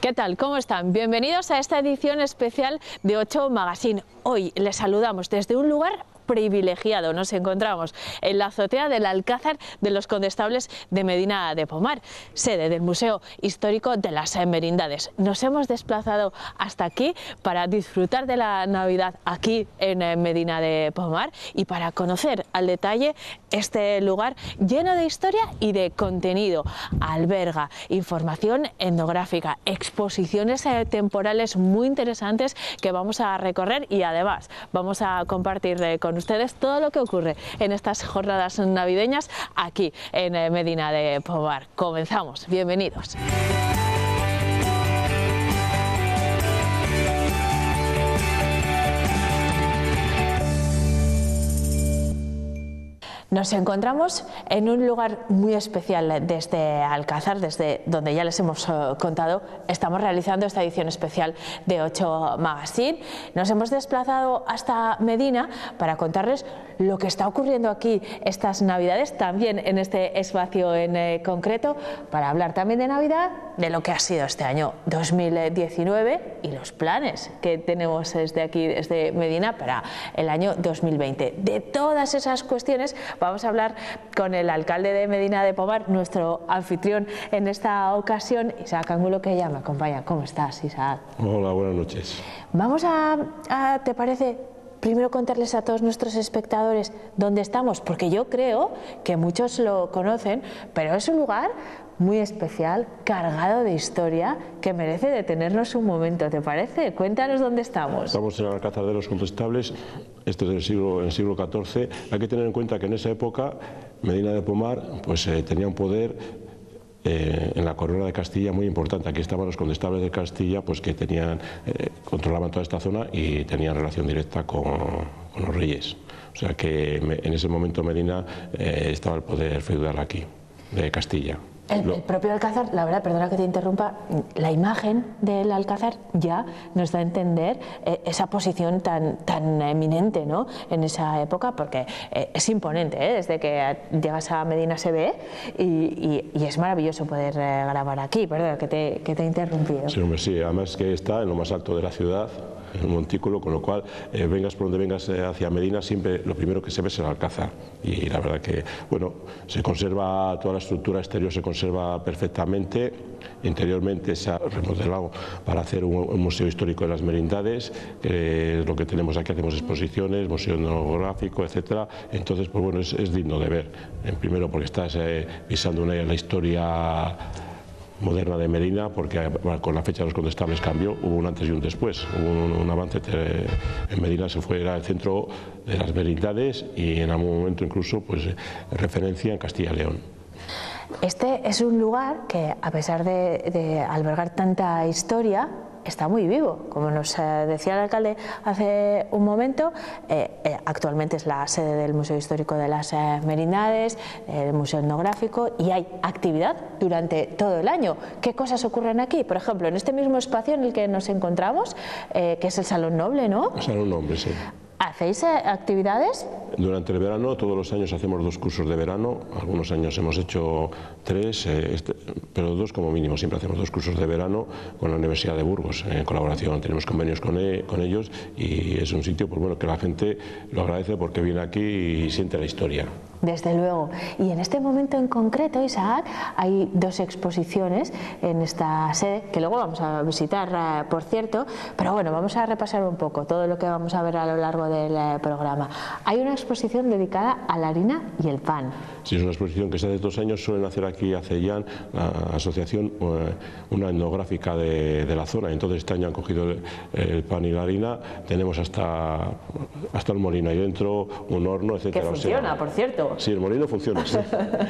¿Qué tal? ¿Cómo están? Bienvenidos a esta edición especial de 8 Magazine. Hoy les saludamos desde un lugar privilegiado. Nos encontramos en la azotea del Alcázar de los Condestables de Medina de Pomar, sede del Museo Histórico de las Merindades. Nos hemos desplazado hasta aquí para disfrutar de la Navidad aquí en Medina de Pomar y para conocer al detalle este lugar lleno de historia y de contenido. Alberga información etnográfica, exposiciones temporales muy interesantes que vamos a recorrer y además vamos a compartir con ustedes todo lo que ocurre en estas jornadas navideñas aquí en Medina de Pomar. Comenzamos, bienvenidos. Nos encontramos en un lugar muy especial de este Alcázar, desde donde ya les hemos contado. Estamos realizando esta edición especial de 8 Magazine. Nos hemos desplazado hasta Medina para contarles lo que está ocurriendo aquí estas Navidades, también en este espacio en concreto, para hablar también de Navidad, de lo que ha sido este año 2019 y los planes que tenemos desde aquí, desde Medina, para el año 2020. De todas esas cuestiones vamos a hablar con el alcalde de Medina de Pomar, nuestro anfitrión en esta ocasión, Isaac Angulo, que ya me acompaña. ¿Cómo estás, Isaac? Hola, buenas noches. Vamos a ¿te parece? Primero contarles a todos nuestros espectadores dónde estamos, porque yo creo que muchos lo conocen, pero es un lugar muy especial, cargado de historia, que merece detenernos un momento, ¿te parece? Cuéntanos dónde estamos. Estamos en el Alcázar de los Condestables, esto es del siglo XIV. Hay que tener en cuenta que en esa época Medina de Pomar pues, tenía un poder en la corona de Castilla muy importante. Aquí estaban los condestables de Castilla, pues que tenían, controlaban toda esta zona y tenían relación directa con los reyes. O sea que en ese momento Medina estaba el poder feudal aquí, de Castilla. El propio Alcázar, la verdad, perdona que te interrumpa, la imagen del Alcázar ya nos da a entender esa posición tan eminente, ¿no?, en esa época, porque es imponente, desde que llegas a Medina se ve y es maravilloso poder grabar aquí. Perdona que te he interrumpido. Sí, hombre, sí, además que está en lo más alto de la ciudad, en un montículo, con lo cual vengas por donde vengas hacia Medina, siempre lo primero que se ve es el Alcázar. Y la verdad que, bueno, se conserva toda la estructura exterior, se conserva perfectamente. Interiormente se ha remodelado para hacer un museo histórico de las merindades, que es lo que tenemos aquí. Hacemos exposiciones, museo etnográfico, etcétera. Entonces, pues bueno, es digno de ver. Primero porque estás pisando la historia moderna de Medina, porque con la fecha de los condestables cambió, hubo un antes y un después, hubo un avance. En Medina era el centro de las merindades y en algún momento incluso pues referencia en Castilla y León. Este es un lugar que, a pesar de albergar tanta historia, está muy vivo. Como nos decía el alcalde hace un momento, actualmente es la sede del Museo Histórico de las Merindades, del Museo Etnográfico, y hay actividad durante todo el año. ¿Qué cosas ocurren aquí? Por ejemplo, en este mismo espacio en el que nos encontramos, que es el Salón Noble, ¿no? El Salón Noble, sí. ¿Hacéis actividades? Durante el verano, todos los años hacemos 2 cursos de verano. Algunos años hemos hecho 3, pero 2 como mínimo. Siempre hacemos 2 cursos de verano con la Universidad de Burgos, en colaboración. Tenemos convenios con ellos y es un sitio, pues bueno, que la gente lo agradece porque viene aquí y siente la historia. Desde luego. Y en este momento en concreto, Isaac, hay 2 exposiciones en esta sede, que luego vamos a visitar, por cierto, pero bueno, vamos a repasar un poco todo lo que vamos a ver a lo largo del programa. Hay una exposición dedicada a la harina y el pan. Sí, es una exposición que se hace 2 años, suelen hacer aquí a Cellán, la asociación, una etnográfica de la zona. Entonces este año han cogido el pan y la harina, tenemos hasta el molino ahí dentro, un horno, etcétera. Que funciona, por cierto. Sí, el molino funciona, sí.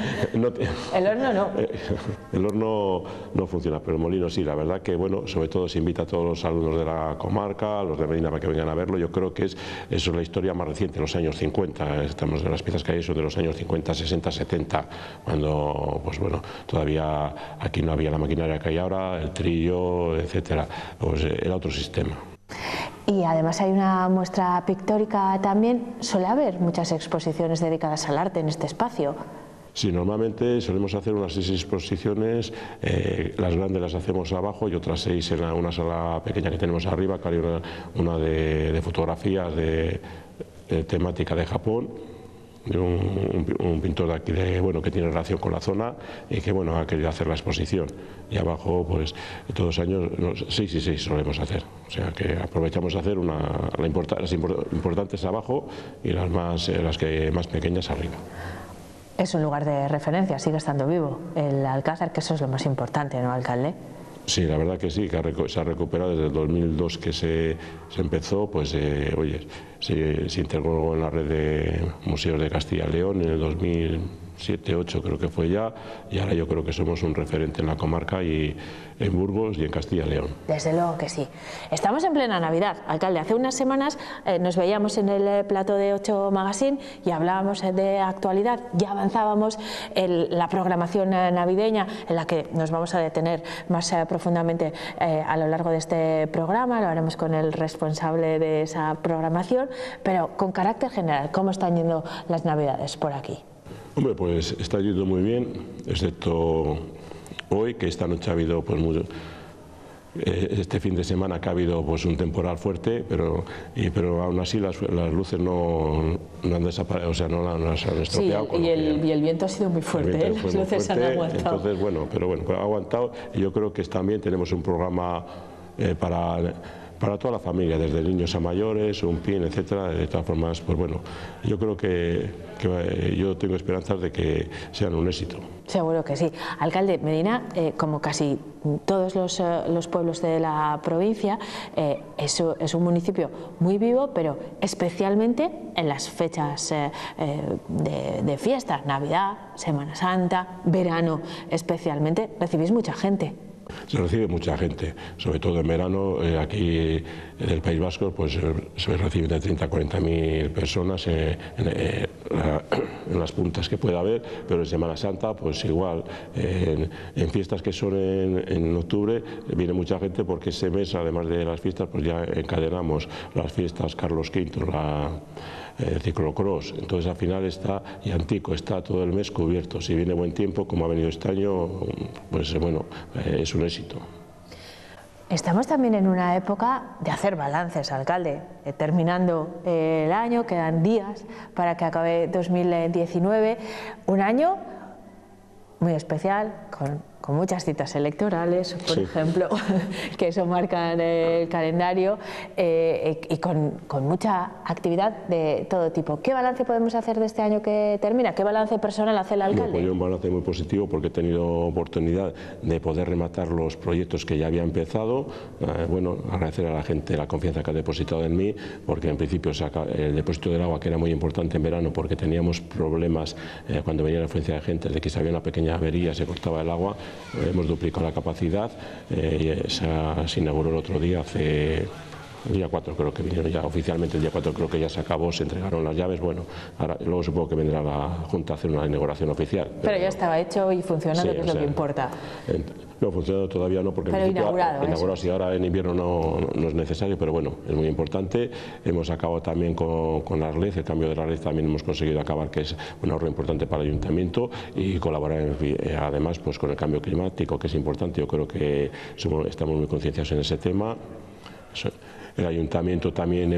El horno no. El horno no funciona, pero el molino sí. La verdad que, bueno, sobre todo se invita a todos los alumnos de la comarca, a los de Medina, para que vengan a verlo. Yo creo que eso es la historia más reciente, los años 50. Estamos de las piezas que hay son de los años 50, 60, 70, cuando, pues bueno, todavía aquí no había la maquinaria que hay ahora, el trillo, etcétera. Pues era otro sistema. Y además hay una muestra pictórica también. Suele haber muchas exposiciones dedicadas al arte en este espacio. Sí, normalmente solemos hacer unas 6 exposiciones, las grandes las hacemos abajo y otras 6 en una sala pequeña que tenemos arriba, que hay una de fotografías de temática de Japón, de un pintor de aquí que tiene relación con la zona y que ha querido hacer la exposición. Y abajo, pues todos los años 6 y 6 solemos hacer, o sea que aprovechamos a hacer las importantes abajo y las que más pequeñas arriba. Es un lugar de referencia, sigue estando vivo el Alcázar, que eso es lo más importante, ¿no, alcalde? Sí, la verdad que sí, que se ha recuperado desde el 2002 que se empezó, pues se integró en la red de museos de Castilla y León en el 2007-2008 creo que fue ya, y ahora yo creo que somos un referente en la comarca y en Burgos y en Castilla y León. Desde luego que sí. Estamos en plena Navidad, alcalde. Hace unas semanas nos veíamos en el plató de 8 Magazine y hablábamos de actualidad, ya avanzábamos en la programación navideña, en la que nos vamos a detener más profundamente a lo largo de este programa. Lo haremos con el responsable de esa programación, pero con carácter general, ¿cómo están yendo las Navidades por aquí? Hombre, pues está yendo muy bien, excepto hoy, que esta noche ha habido este fin de semana que ha habido pues un temporal fuerte, pero aún así las luces no han desaparecido, o sea, no las han estropeado. Sí, y el viento ha sido muy fuerte, las luces han aguantado. Entonces, pero ha aguantado, y yo creo que también tenemos un programa para toda la familia, desde niños a mayores, un pin, etcétera. De todas formas, pues yo creo que yo tengo esperanzas de que sean un éxito. Seguro que sí. Alcalde, Medina, como casi todos los pueblos de la provincia, es un municipio muy vivo, pero especialmente en las fechas de fiesta, Navidad, Semana Santa, verano especialmente, recibís mucha gente. Se recibe mucha gente, sobre todo en verano. Aquí en el País Vasco pues se reciben de 30 a 40.000 personas en las puntas que pueda haber, pero en Semana Santa pues igual, en fiestas que son en octubre viene mucha gente, porque ese mes, además de las fiestas, pues ya encadenamos las fiestas Carlos V, ciclocross, entonces al final y Antico está todo el mes cubierto. Si viene buen tiempo, como ha venido este año, pues es un éxito. Estamos también en una época de hacer balances, alcalde. Terminando el año, quedan días para que acabe 2019, un año muy especial, con muchas citas electorales, por ejemplo, que eso marca el calendario, y con mucha actividad de todo tipo. ¿Qué balance podemos hacer de este año que termina? ¿Qué balance personal hace el alcalde? Pues yo un balance muy positivo, porque he tenido oportunidad de poder rematar los proyectos que ya había empezado. Agradecer a la gente la confianza que ha depositado en mí, porque en principio el depósito del agua, que era muy importante en verano, porque teníamos problemas cuando venía la afluencia de gente, de que si había una pequeña avería se cortaba el agua. Hemos duplicado la capacidad, se inauguró el otro día, el día 4 creo que vinieron ya oficialmente, el día 4 creo que ya se acabó, se entregaron las llaves. Ahora, luego supongo que vendrá la Junta a hacer una inauguración oficial. Pero ya estaba hecho y funcionando, que es lo que importa. No, funcionando todavía no, porque inaugurado, si ahora en invierno no es necesario, pero es muy importante. Hemos acabado también con la RLED, el cambio de la RLED también hemos conseguido acabar, que es un ahorro importante para el ayuntamiento, y colaborar además pues con el cambio climático, que es importante. Yo creo que estamos muy concienciados en ese tema. El ayuntamiento también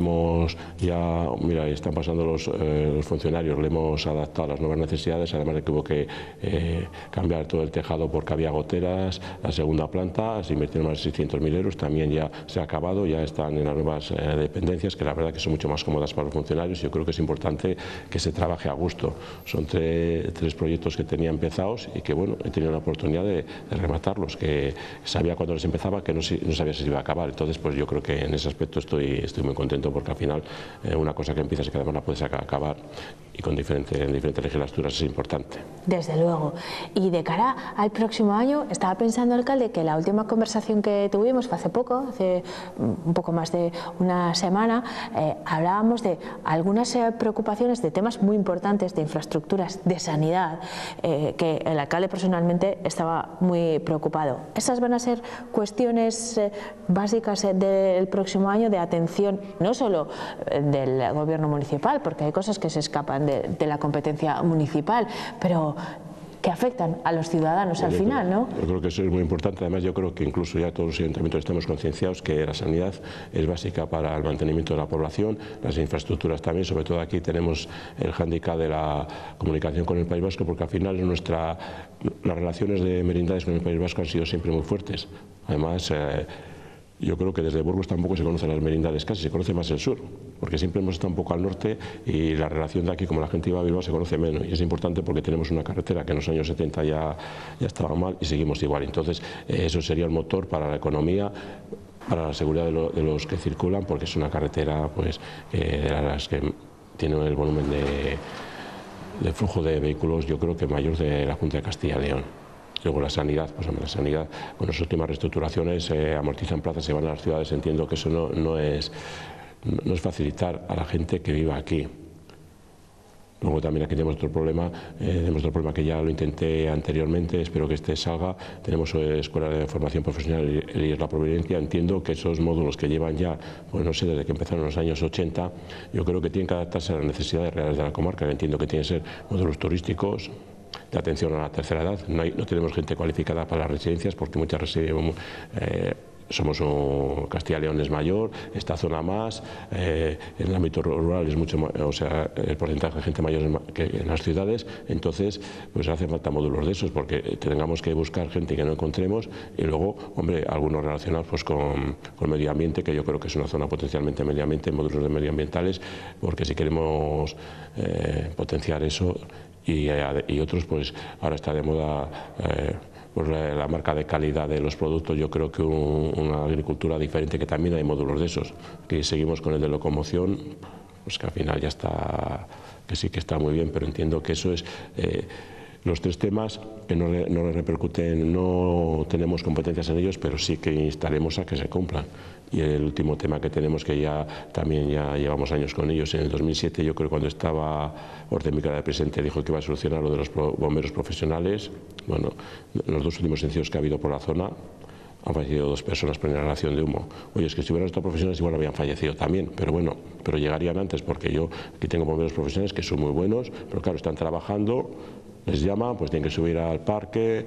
están pasando los funcionarios, le hemos adaptado a las nuevas necesidades, además de que hubo que cambiar todo el tejado porque había goteras. La segunda planta se invirtieron más de 600.000 euros, también ya se ha acabado, ya están en las nuevas dependencias, que la verdad que son mucho más cómodas para los funcionarios. Yo creo que es importante que se trabaje a gusto. Son tres proyectos que tenía empezados y que he tenido la oportunidad de rematarlos, que sabía cuando les empezaba que no sabía si se iba a acabar. Entonces pues yo creo que en ese aspecto estoy muy contento, porque al final una cosa que empiezas y que además la puedes acabar, y en diferentes legislaturas, es importante. Desde luego. Y de cara al próximo año, estaba pensando, alcalde, que la última conversación que tuvimos fue hace poco, hace un poco más de una semana, hablábamos de algunas preocupaciones de temas muy importantes, de infraestructuras, de sanidad, que el alcalde personalmente estaba muy preocupado. ¿Esas van a ser cuestiones básicas del próximo año año de atención, no solo del gobierno municipal, porque hay cosas que se escapan de la competencia municipal, pero que afectan a los ciudadanos al final, ¿no? Yo creo que eso es muy importante. Además, yo creo que incluso ya todos los ayuntamientos estamos concienciados que la sanidad es básica para el mantenimiento de la población, las infraestructuras también. Sobre todo aquí tenemos el hándicap de la comunicación con el País Vasco, porque al final las relaciones de merindades con el País Vasco han sido siempre muy fuertes. Además, yo creo que desde Burgos tampoco se conocen las merindades casi, se conoce más el sur, porque siempre hemos estado un poco al norte y la relación de aquí, como la gente iba a Bilbao, se conoce menos. Y es importante porque tenemos una carretera que en los años 70 ya estaba mal y seguimos igual. Entonces, eso sería el motor para la economía, para la seguridad de los que circulan, porque es una carretera pues, de las que tiene el volumen de flujo de vehículos, yo creo que mayor de la Junta de Castilla y León. Luego la sanidad, pues la sanidad, con las últimas reestructuraciones amortizan plazas, se van a las ciudades. Entiendo que eso no es facilitar a la gente que viva aquí. Luego también aquí tenemos otro problema que ya lo intenté anteriormente, espero que este salga. Tenemos escuela de formación profesional y la Providencia. Entiendo que esos módulos que llevan ya, pues no sé, desde que empezaron en los años 80, yo creo que tienen que adaptarse a las necesidades reales de la comarca. Entiendo que tienen que ser módulos turísticos, de atención a la tercera edad. No tenemos gente cualificada para las residencias porque muchas residencias somos Castilla y León es mayor, esta zona más, en el ámbito rural es mucho más, o sea, el porcentaje de gente mayor que en las ciudades. Entonces pues hace falta módulos de esos, porque tengamos que buscar gente que no encontremos, y luego, hombre, algunos relacionados pues con medio ambiente, que yo creo que es una zona potencialmente medio ambiente, módulos de medioambientales, porque si queremos potenciar eso. Y otros, pues ahora está de moda pues la marca de calidad de los productos. Yo creo que una agricultura diferente, que también hay módulos de esos, que seguimos con el de locomoción, pues que al final ya está, que sí que está muy bien, pero entiendo que eso es los tres temas que no le repercuten, no tenemos competencias en ellos, pero sí que instaremos a que se cumplan. Y el último tema que tenemos, que ya llevamos años con ellos, en el 2007, yo creo, cuando estaba Orden Miquel de presidente, dijo que iba a solucionar lo de los bomberos profesionales. Bueno, los dos últimos incendios que ha habido por la zona han fallecido 2 personas por inhalación de humo. Oye, es que si hubieran estado profesionales igual habían fallecido también, pero bueno, pero llegarían antes, porque yo aquí tengo bomberos profesionales que son muy buenos, pero claro, están trabajando, les llaman, pues tienen que subir al parque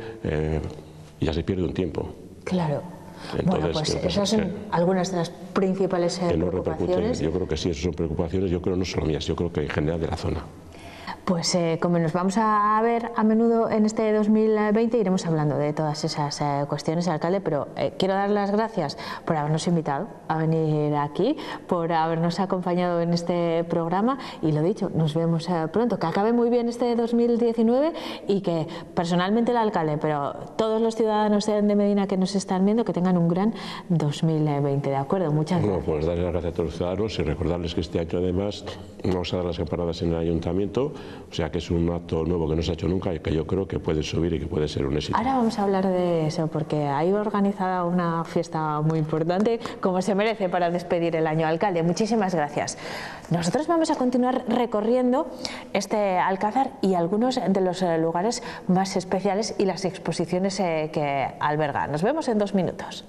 y ya se pierde un tiempo. Claro. Entonces, bueno, pues esas son algunas de las principales preocupaciones. Yo creo que sí, esas son preocupaciones, yo creo no solo mías, yo creo que en general de la zona. Pues como nos vamos a ver a menudo en este 2020, iremos hablando de todas esas cuestiones, alcalde, pero quiero dar las gracias por habernos invitado a venir aquí, por habernos acompañado en este programa, y lo dicho, nos vemos pronto, que acabe muy bien este 2019 y que personalmente el alcalde, pero todos los ciudadanos de Medina que nos están viendo, que tengan un gran 2020, ¿de acuerdo? Muchas gracias. Bueno, pues darles las gracias a todos los ciudadanos y recordarles que este año además vamos a dar las campanadas en el ayuntamiento. O sea que es un acto nuevo que no se ha hecho nunca y que yo creo que puede subir y que puede ser un éxito. Ahora vamos a hablar de eso, porque hay organizada una fiesta muy importante, como se merece, para despedir el año. Alcalde, muchísimas gracias. Nosotros vamos a continuar recorriendo este Alcázar y algunos de los lugares más especiales y las exposiciones que alberga. Nos vemos en 2 minutos.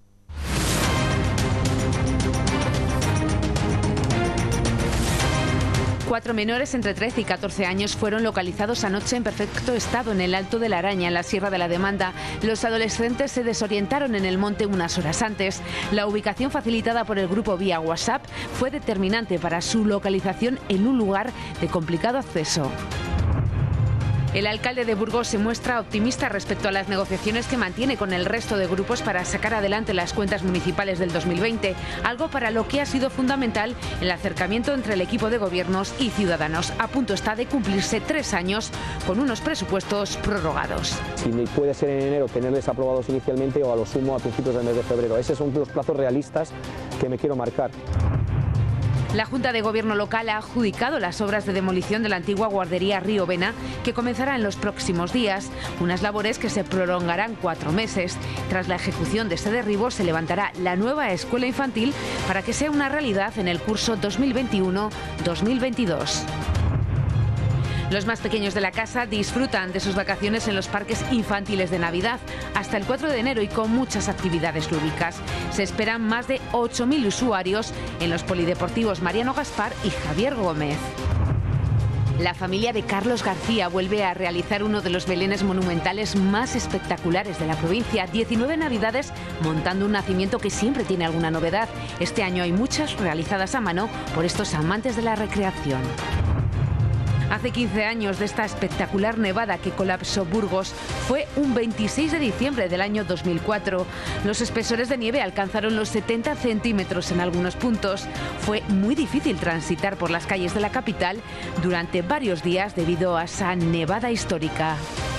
Cuatro menores entre 13 y 14 años fueron localizados anoche en perfecto estado en el Alto de la Araña, en la Sierra de la Demanda. Los adolescentes se desorientaron en el monte unas horas antes. La ubicación facilitada por el grupo vía WhatsApp fue determinante para su localización en un lugar de complicado acceso. El alcalde de Burgos se muestra optimista respecto a las negociaciones que mantiene con el resto de grupos para sacar adelante las cuentas municipales del 2020, algo para lo que ha sido fundamental el acercamiento entre el equipo de gobiernos y Ciudadanos. A punto está de cumplirse 3 años con unos presupuestos prorrogados. Si puede ser en enero tenerles aprobados inicialmente o a lo sumo a principios del mes de febrero. Esos son los plazos realistas que me quiero marcar. La Junta de Gobierno local ha adjudicado las obras de demolición de la antigua guardería Río Vena, que comenzará en los próximos días, unas labores que se prolongarán 4 meses. Tras la ejecución de este derribo se levantará la nueva escuela infantil para que sea una realidad en el curso 2021-2022. Los más pequeños de la casa disfrutan de sus vacaciones en los parques infantiles de Navidad hasta el 4 de enero y con muchas actividades lúdicas. Se esperan más de 8.000 usuarios en los polideportivos Mariano Gaspar y Javier Gómez. La familia de Carlos García vuelve a realizar uno de los belenes monumentales más espectaculares de la provincia. 19 navidades montando un nacimiento que siempre tiene alguna novedad. Este año hay muchas realizadas a mano por estos amantes de la recreación. Hace 15 años de esta espectacular nevada que colapsó Burgos fue un 26 de diciembre del año 2004. Los espesores de nieve alcanzaron los 70 centímetros en algunos puntos. Fue muy difícil transitar por las calles de la capital durante varios días debido a esa nevada histórica.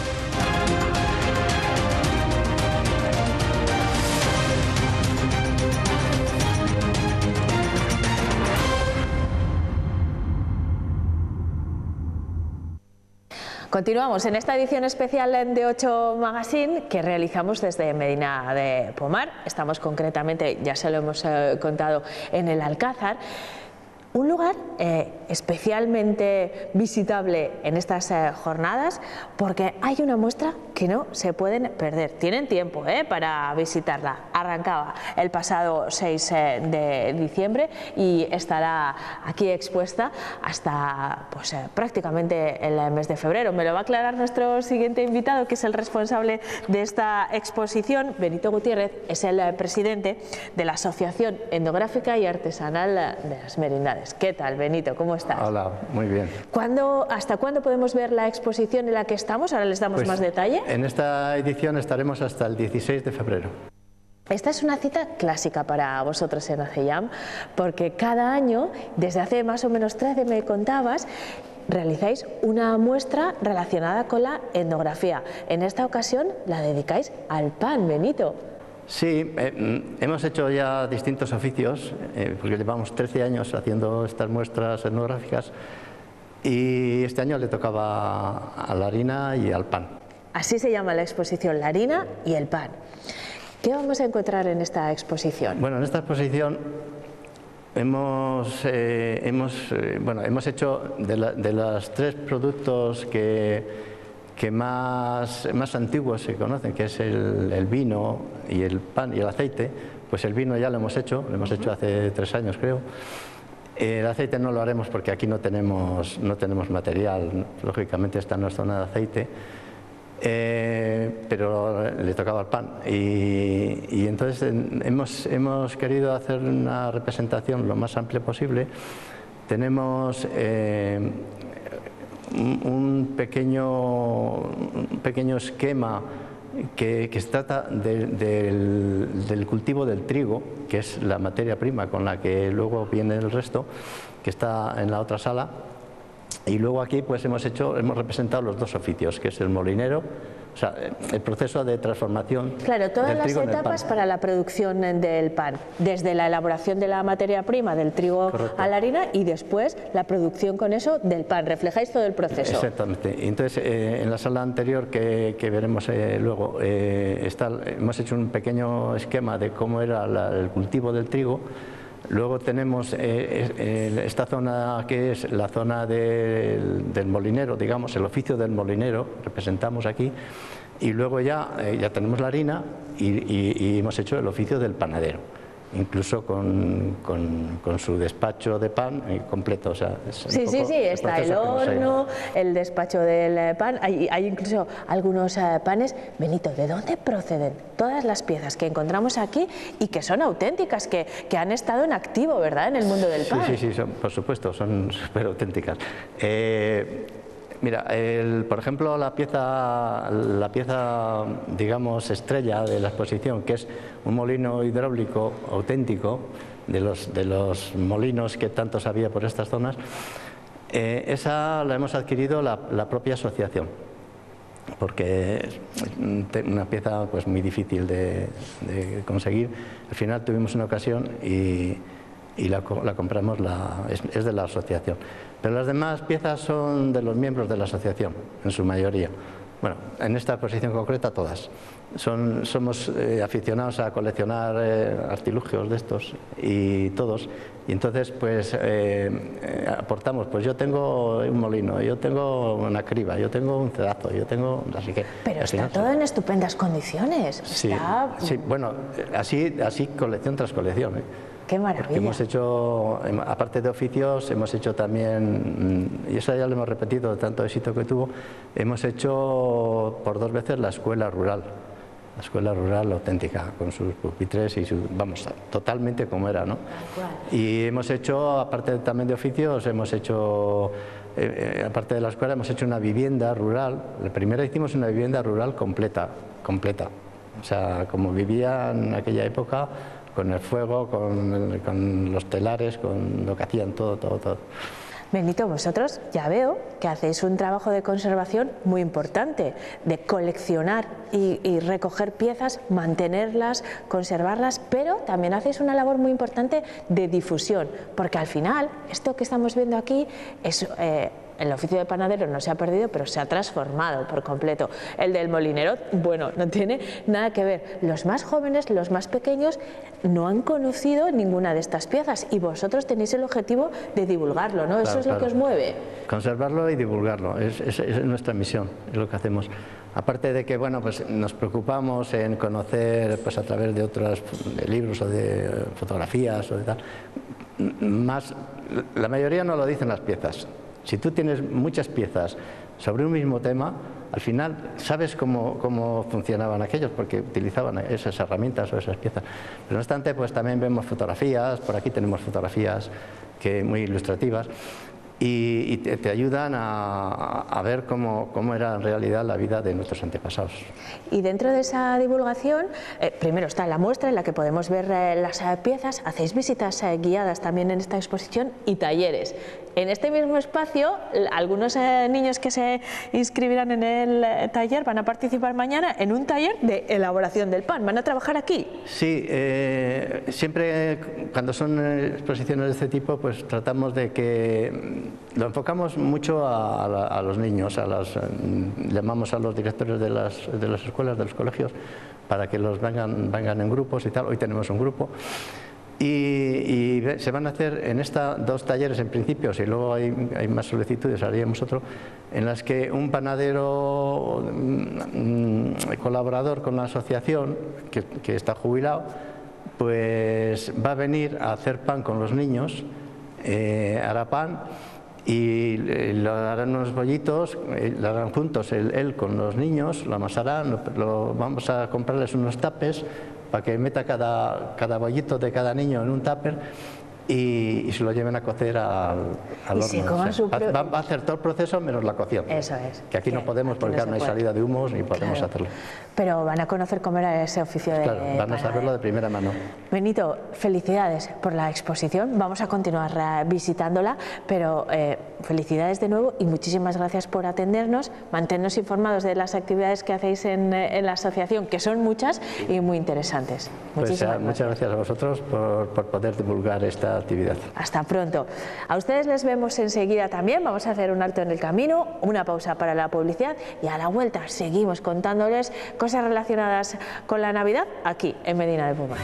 Continuamos en esta edición especial de 8 Magazine que realizamos desde Medina de Pomar. Estamos concretamente, ya se lo hemos contado, en el Alcázar. Un lugar especialmente visitable en estas jornadas porque hay una muestra que no se pueden perder. Tienen tiempo para visitarla. Arrancaba el pasado 6 de diciembre y estará aquí expuesta hasta prácticamente el mes de febrero. Me lo va a aclarar nuestro siguiente invitado, que es el responsable de esta exposición. Benito Gutiérrez es el presidente de la Asociación Etnográfica y Artesanal de las Merindades. ¿Qué tal, Benito? ¿Cómo estás? Hola, muy bien. ¿Hasta cuándo podemos ver la exposición en la que estamos? Ahora les damos más detalle. En esta edición estaremos hasta el 16 de febrero. Esta es una cita clásica para vosotros en ACEIAM, porque cada año, desde hace más o menos 13 me contabas, realizáis una muestra relacionada con la etnografía. En esta ocasión la dedicáis al pan, Benito. Sí, hemos hecho ya distintos oficios, porque llevamos 13 años haciendo estas muestras etnográficas y este año le tocaba a la harina y al pan. Así se llama la exposición, la harina y el pan. ¿Qué vamos a encontrar en esta exposición? Bueno, en esta exposición hemos hecho de los 3 productos que más antiguos se conocen, que es el vino y el pan y el aceite. Pues el vino ya lo hemos hecho hace 3 años creo. El aceite no lo haremos porque aquí no tenemos material, lógicamente está en la zona de aceite, pero le tocaba el pan y entonces hemos querido hacer una representación lo más amplia posible. Tenemos un pequeño esquema que trata del cultivo del trigo, que es la materia prima con la que luego viene el resto, que está en la otra sala. Y luego aquí pues hemos representado los 2 oficios, que es el molinero, o sea, el proceso de transformación. Claro, todas las etapas para la producción del pan, desde la elaboración de la materia prima del trigo a la harina y después la producción con eso del pan. Reflejáis todo el proceso. Exactamente. Entonces, en la sala anterior que veremos luego, hemos hecho un pequeño esquema de cómo era el cultivo del trigo. Luego tenemos esta zona que es la zona del molinero, digamos, el oficio del molinero, representamos aquí, y luego ya tenemos la harina y hemos hecho el oficio del panadero, incluso con su despacho de pan completo. O sea, sí, está el horno, el despacho del pan, hay incluso algunos panes. Benito, ¿de dónde proceden todas las piezas que encontramos aquí y que son auténticas, que han estado en activo, ¿verdad?, en el mundo del pan? Sí, por supuesto, son súper auténticas. Mira, por ejemplo, la pieza, digamos, estrella de la exposición, que es un molino hidráulico auténtico, de los molinos que tantos había por estas zonas, esa la hemos adquirido la propia asociación, porque es una pieza pues muy difícil de conseguir. Al final tuvimos una ocasión y la compramos, es de la asociación. Pero las demás piezas son de los miembros de la asociación, en su mayoría. Bueno, en esta exposición concreta todas. Somos aficionados a coleccionar artilugios de estos y todos, y entonces pues aportamos, pues yo tengo un molino, yo tengo una criba, yo tengo un cedazo, yo tengo, así que... Pero está todo en estupendas condiciones. Sí, sí, bueno, así colección tras colección. Qué maravilla. Porque hemos hecho, aparte de oficios, hemos hecho también, y eso ya lo hemos repetido, tanto éxito que tuvo, hemos hecho por 2 veces la escuela rural auténtica, con sus pupitres y vamos, totalmente como era, ¿no? Y hemos hecho, aparte también de oficios, hemos hecho, aparte de la escuela, hemos hecho una vivienda rural. La primera hicimos una vivienda rural completa, o sea, como vivía en aquella época, con el fuego, con los telares, con lo que hacían, todo. Benito, vosotros ya veo que hacéis un trabajo de conservación muy importante, de coleccionar y recoger piezas, mantenerlas, conservarlas, pero también hacéis una labor muy importante de difusión, porque al final esto que estamos viendo aquí es... el oficio de panadero no se ha perdido, pero se ha transformado por completo. El del molinero, bueno, no tiene nada que ver. Los más jóvenes, los más pequeños, no han conocido ninguna de estas piezas y vosotros tenéis el objetivo de divulgarlo, ¿no? Eso es lo que os mueve. Conservarlo y divulgarlo, es nuestra misión, es lo que hacemos. Aparte de que, bueno, pues nos preocupamos en conocer, pues a través de otros libros o de fotografías o de tal, más, la mayoría no lo dicen las piezas. Si tú tienes muchas piezas sobre un mismo tema, al final sabes cómo funcionaban aquellos, porque utilizaban esas herramientas o esas piezas. Pero no obstante, pues también vemos fotografías, por aquí tenemos fotografías muy ilustrativas, y te ayudan a ver cómo era en realidad la vida de nuestros antepasados. Y dentro de esa divulgación, primero está la muestra en la que podemos ver las piezas, hacéis visitas guiadas también en esta exposición y talleres. En este mismo espacio, algunos niños que se inscribirán en el taller van a participar mañana en un taller de elaboración del pan. ¿Van a trabajar aquí? Sí, siempre cuando son exposiciones de este tipo, pues tratamos de que lo enfocamos mucho a los niños, llamamos a los directores de las escuelas, de los colegios, para que los vengan en grupos y tal. Hoy tenemos un grupo. Y se van a hacer en 2 talleres en principio, si luego hay más solicitudes haríamos otro, en las que un panadero colaborador con la asociación, que está jubilado, pues va a venir a hacer pan con los niños, hará pan y lo harán unos bollitos, lo harán juntos él con los niños, lo amasarán, vamos a comprarles unos tapes para que meta cada bollito de cada niño en un tupper y se lo lleven a cocer al horno. Va a hacer todo el proceso menos la cocción. Eso es. Que aquí no podemos porque no hay salida de humos ni podemos hacerlo. Pero van a conocer cómo era ese oficio de Claro, van a saberlo de primera mano. Benito, felicidades por la exposición. Vamos a continuar visitándola, pero felicidades de nuevo y muchísimas gracias por atendernos. Mantenernos informados de las actividades que hacéis en la asociación, que son muchas y muy interesantes. Muchas gracias a vosotros por poder divulgar esta actividad. Hasta pronto. A ustedes les vemos enseguida también. Vamos a hacer un alto en el camino, una pausa para la publicidad y a la vuelta seguimos contándoles cosas relacionadas con la Navidad aquí en Medina de Pomar.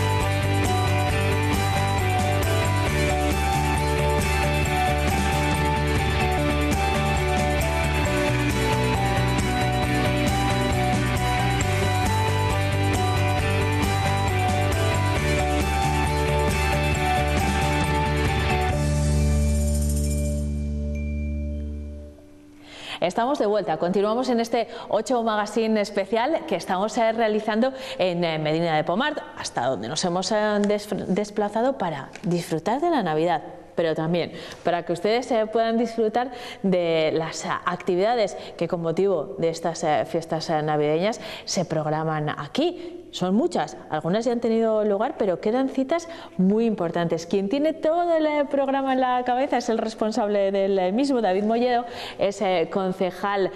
Estamos de vuelta, continuamos en este 8 Magazine especial que estamos realizando en Medina de Pomar, hasta donde nos hemos desplazado para disfrutar de la Navidad, pero también para que ustedes puedan disfrutar de las actividades que con motivo de estas fiestas navideñas se programan aquí. son muchas, algunas ya han tenido lugar, pero quedan citas muy importantes. Quien tiene todo el programa en la cabeza es el responsable del mismo, David Molledo, es concejal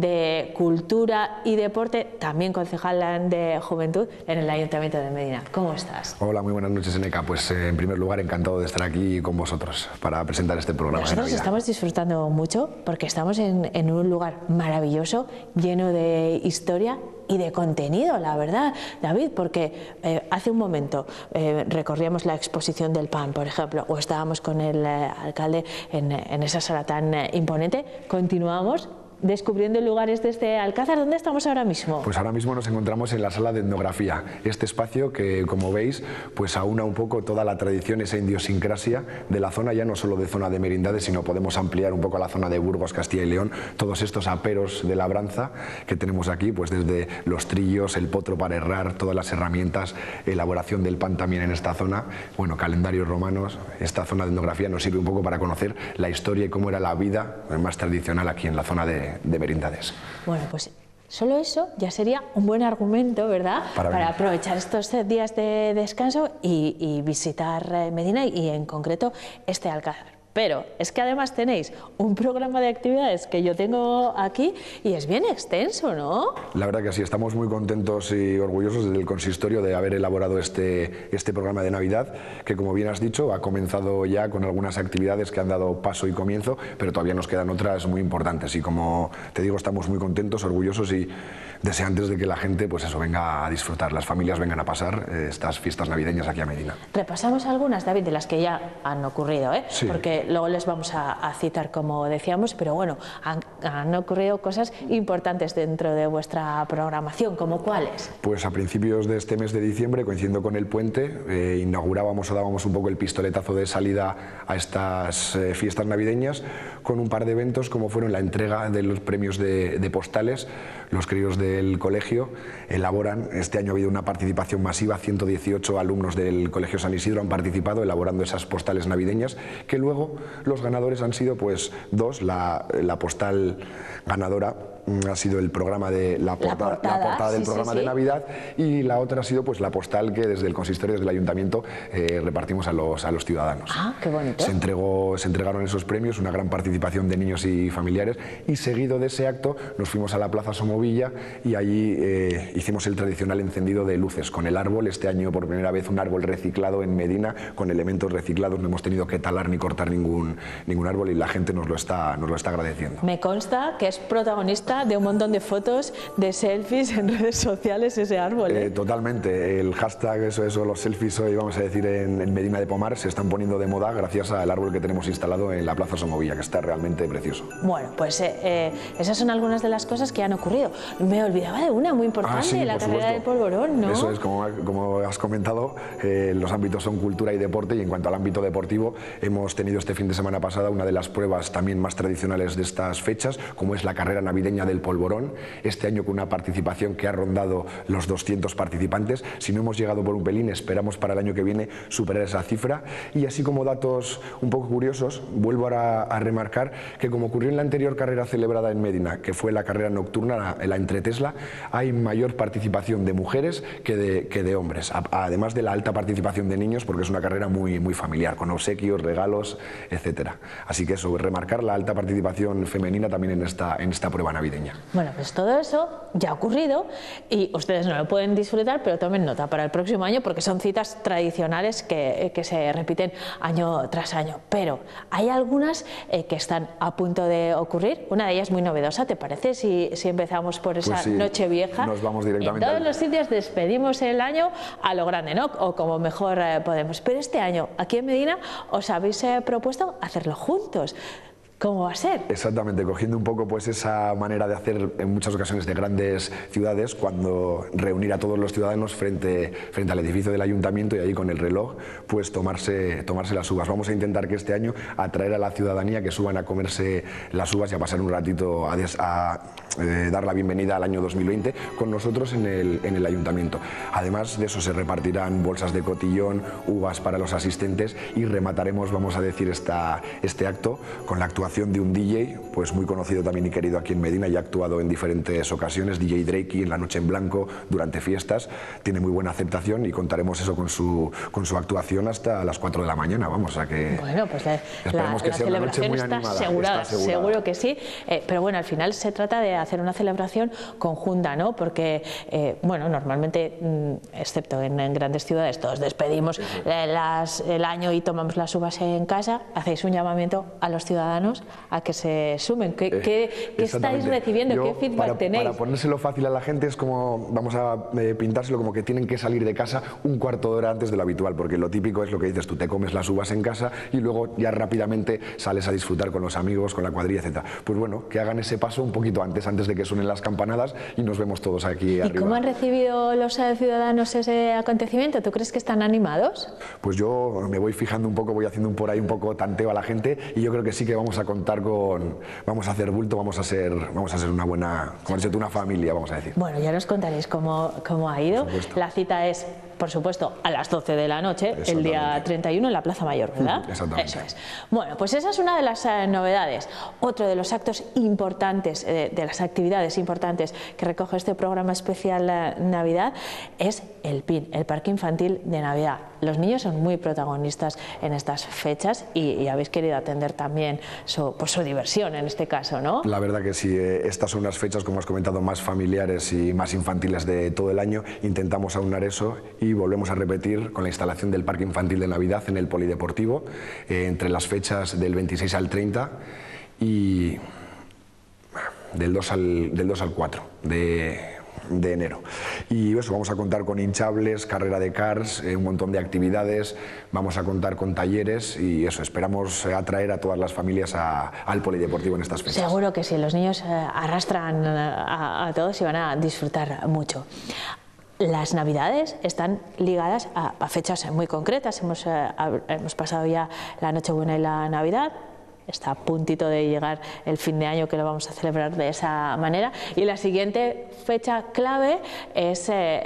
de Cultura y Deporte, también concejal de Juventud en el Ayuntamiento de Medina. ¿Cómo estás? Hola, muy buenas noches, Eneca. Pues en primer lugar, encantado de estar aquí con vosotros para presentar este programa. Nosotros estamos disfrutando mucho porque estamos en un lugar maravilloso, lleno de historia y de contenido, la verdad, David, porque hace un momento recorríamos la exposición del PAN, por ejemplo, o estábamos con el alcalde en esa sala tan imponente. Continuamos descubriendo lugares de este Alcázar. ¿Dónde estamos ahora mismo? Pues ahora mismo nos encontramos en la sala de etnografía, este espacio que, como veis, pues aúna un poco toda la tradición, esa idiosincrasia de la zona, ya no solo de zona de merindades, sino podemos ampliar un poco a la zona de Burgos, Castilla y León, todos estos aperos de labranza que tenemos aquí, pues desde los trillos, el potro para herrar, todas las herramientas, elaboración del pan también en esta zona, bueno, calendarios romanos. Esta zona de etnografía nos sirve un poco para conocer la historia y cómo era la vida más tradicional aquí en la zona de merindades. Bueno, pues solo eso ya sería un buen argumento, ¿verdad? Para aprovechar estos días de descanso y visitar Medina y en concreto este Alcázar. Pero es que además tenéis un programa de actividades que yo tengo aquí y es bien extenso, ¿no? La verdad que sí, estamos muy contentos y orgullosos desde el consistorio de haber elaborado este programa de Navidad, que, como bien has dicho, ha comenzado ya con algunas actividades que han dado paso y comienzo, pero todavía nos quedan otras muy importantes y, como te digo, estamos muy contentos, orgullosos y deseantes de que la gente, pues eso, venga a disfrutar, las familias vengan a pasar estas fiestas navideñas aquí a Medina. Repasamos algunas, David, de las que ya han ocurrido, ¿eh? Sí. Porque luego les vamos a citar, como decíamos, pero bueno, han ocurrido cosas importantes dentro de vuestra programación, ¿como cuáles? Pues a principios de este mes de diciembre, coincidiendo con el puente, inaugurábamos o dábamos un poco el pistoletazo de salida a estas fiestas navideñas con un par de eventos, como fueron la entrega de los premios de postales. Los críos del colegio elaboran, este año ha habido una participación masiva, 118 alumnos del Colegio San Isidro han participado elaborando esas postales navideñas, que luego los ganadores han sido pues dos. La postal ganadora ha sido el programa de la portada del programa de Navidad, y la otra ha sido pues la postal que desde el consistorio, desde el ayuntamiento, repartimos a los ciudadanos. Ah, qué bonito. Se entregaron esos premios, una gran participación de niños y familiares, y seguido de ese acto nos fuimos a la Plaza Somovilla y allí hicimos el tradicional encendido de luces con el árbol. Este año por primera vez un árbol reciclado en Medina, con elementos reciclados, no hemos tenido que talar ni cortar ningún árbol y la gente nos lo está agradeciendo. Me consta que es protagonista de un montón de fotos, de selfies en redes sociales ese árbol, ¿eh? Totalmente, el hashtag, eso, los selfies hoy, vamos a decir, en Medina de Pomar se están poniendo de moda gracias al árbol que tenemos instalado en la Plaza Somovilla, que está realmente precioso. Bueno, pues esas son algunas de las cosas que han ocurrido. Me olvidaba de una muy importante, sí, la carrera del polvorón, ¿no? Eso es, como has comentado, los ámbitos son cultura y deporte, y en cuanto al ámbito deportivo hemos tenido este fin de semana pasada una de las pruebas también más tradicionales de estas fechas, como es la carrera navideña del polvorón, este año con una participación que ha rondado los 200 participantes. Si no hemos llegado por un pelín, esperamos para el año que viene superar esa cifra. Y así como datos un poco curiosos, vuelvo ahora a remarcar que, como ocurrió en la anterior carrera celebrada en Medina, que fue la carrera nocturna, la entre Tesla, hay mayor participación de mujeres que de hombres, además de la alta participación de niños, porque es una carrera muy familiar, con obsequios, regalos, etcétera. Así que eso, remarcar la alta participación femenina también en esta prueba navideña. Bueno, pues todo eso ya ha ocurrido y ustedes no lo pueden disfrutar, pero tomen nota para el próximo año, porque son citas tradicionales que se repiten año tras año. Pero hay algunas que están a punto de ocurrir. Una de ellas muy novedosa, ¿te parece? Si empezamos por esa pues sí, Nochevieja. Nos vamos directamente. En todos los sitios despedimos el año a lo grande, ¿no? O como mejor podemos. Pero este año, aquí en Medina, os habéis propuesto hacerlo juntos. ¿Cómo va a ser? Exactamente, cogiendo un poco pues esa manera de hacer en muchas ocasiones de grandes ciudades, cuando reunir a todos los ciudadanos frente al edificio del ayuntamiento y allí con el reloj pues tomarse las uvas. Vamos a intentar que este año atraer a la ciudadanía, que suban a comerse las uvas y a pasar un ratito a dar la bienvenida al año 2020 con nosotros en el ayuntamiento. Además de eso, se repartirán bolsas de cotillón, uvas para los asistentes, y remataremos, vamos a decir, este acto con la actuación colaboración de un DJ, pues muy conocido también y querido aquí en Medina, y ha actuado en diferentes ocasiones, DJ Drakey en La Noche en Blanco, durante fiestas, tiene muy buena aceptación y contaremos eso con su actuación hasta las 4 de la mañana, vamos, a que... Bueno, pues esperemos que sea una noche muy está animada. Asegurada, Está asegurada. seguro que sí, pero bueno, al final se trata de hacer una celebración conjunta, ¿no? Porque, bueno, normalmente, excepto en grandes ciudades, todos despedimos el año y tomamos las uvas en casa. Hacéis un llamamiento a los ciudadanos a que se sumen. ¿Qué estáis recibiendo? ¿Qué feedback tenéis? Para ponérselo fácil a la gente es como, vamos a pintárselo como que tienen que salir de casa un cuarto de hora antes de lo habitual, porque lo típico es lo que dices tú, te comes las uvas en casa y luego ya rápidamente sales a disfrutar con los amigos, con la cuadrilla, etc. Pues bueno, que hagan ese paso un poquito antes de que suenen las campanadas y nos vemos todos aquí arriba. ¿Y cómo han recibido los ciudadanos ese acontecimiento? ¿Tú crees que están animados? Pues yo me voy fijando un poco, voy haciendo por ahí un poco tanteo a la gente y yo creo que sí que vamos a contar con, vamos a hacer bulto, vamos a ser una buena, como has dicho tú, una familia, vamos a decir. Bueno, ya nos contaréis cómo ha ido. La cita es, por supuesto, a las 12 de la noche, el día 31 en la Plaza Mayor, ¿verdad? Exactamente. Eso es. Bueno, pues esa es una de las novedades. Otro de los actos importantes, de las actividades importantes que recoge este programa especial Navidad es el PIN, el Parque Infantil de Navidad. Los niños son muy protagonistas en estas fechas y habéis querido atender también su diversión en este caso, ¿no? La verdad que sí, estas son unas fechas, como has comentado, más familiares y más infantiles de todo el año. Intentamos aunar eso y volvemos a repetir con la instalación del Parque Infantil de Navidad en el Polideportivo entre las fechas del 26 al 30 y del 2 al 4 de enero. Y eso, vamos a contar con hinchables, carrera de cars, un montón de actividades, vamos a contar con talleres y eso, esperamos atraer a todas las familias al Polideportivo en estas fechas. Seguro que sí, los niños arrastran a todos y van a disfrutar mucho. Las Navidades están ligadas a fechas muy concretas. Hemos pasado ya la Nochebuena y la Navidad. Está a puntito de llegar el fin de año, que lo vamos a celebrar de esa manera. Y la siguiente fecha clave es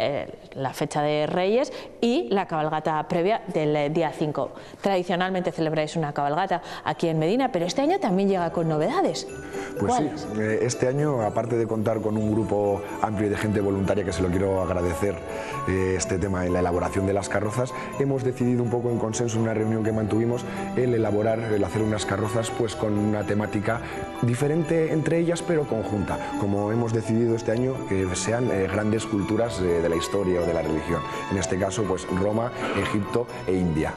la fecha de Reyes y la cabalgata previa del día 5. Tradicionalmente celebráis una cabalgata aquí en Medina, pero este año también llega con novedades. Pues ¿Cuáles? sí, este año, aparte de contar con un grupo amplio de gente voluntaria, que se lo quiero agradecer, este tema en la elaboración de las carrozas, hemos decidido un poco en consenso en una reunión que mantuvimos el hacer unas carrozas pues con una temática diferente entre ellas pero conjunta, como hemos decidido este año que sean grandes culturas de la historia o de la religión, en este caso pues Roma, Egipto e India.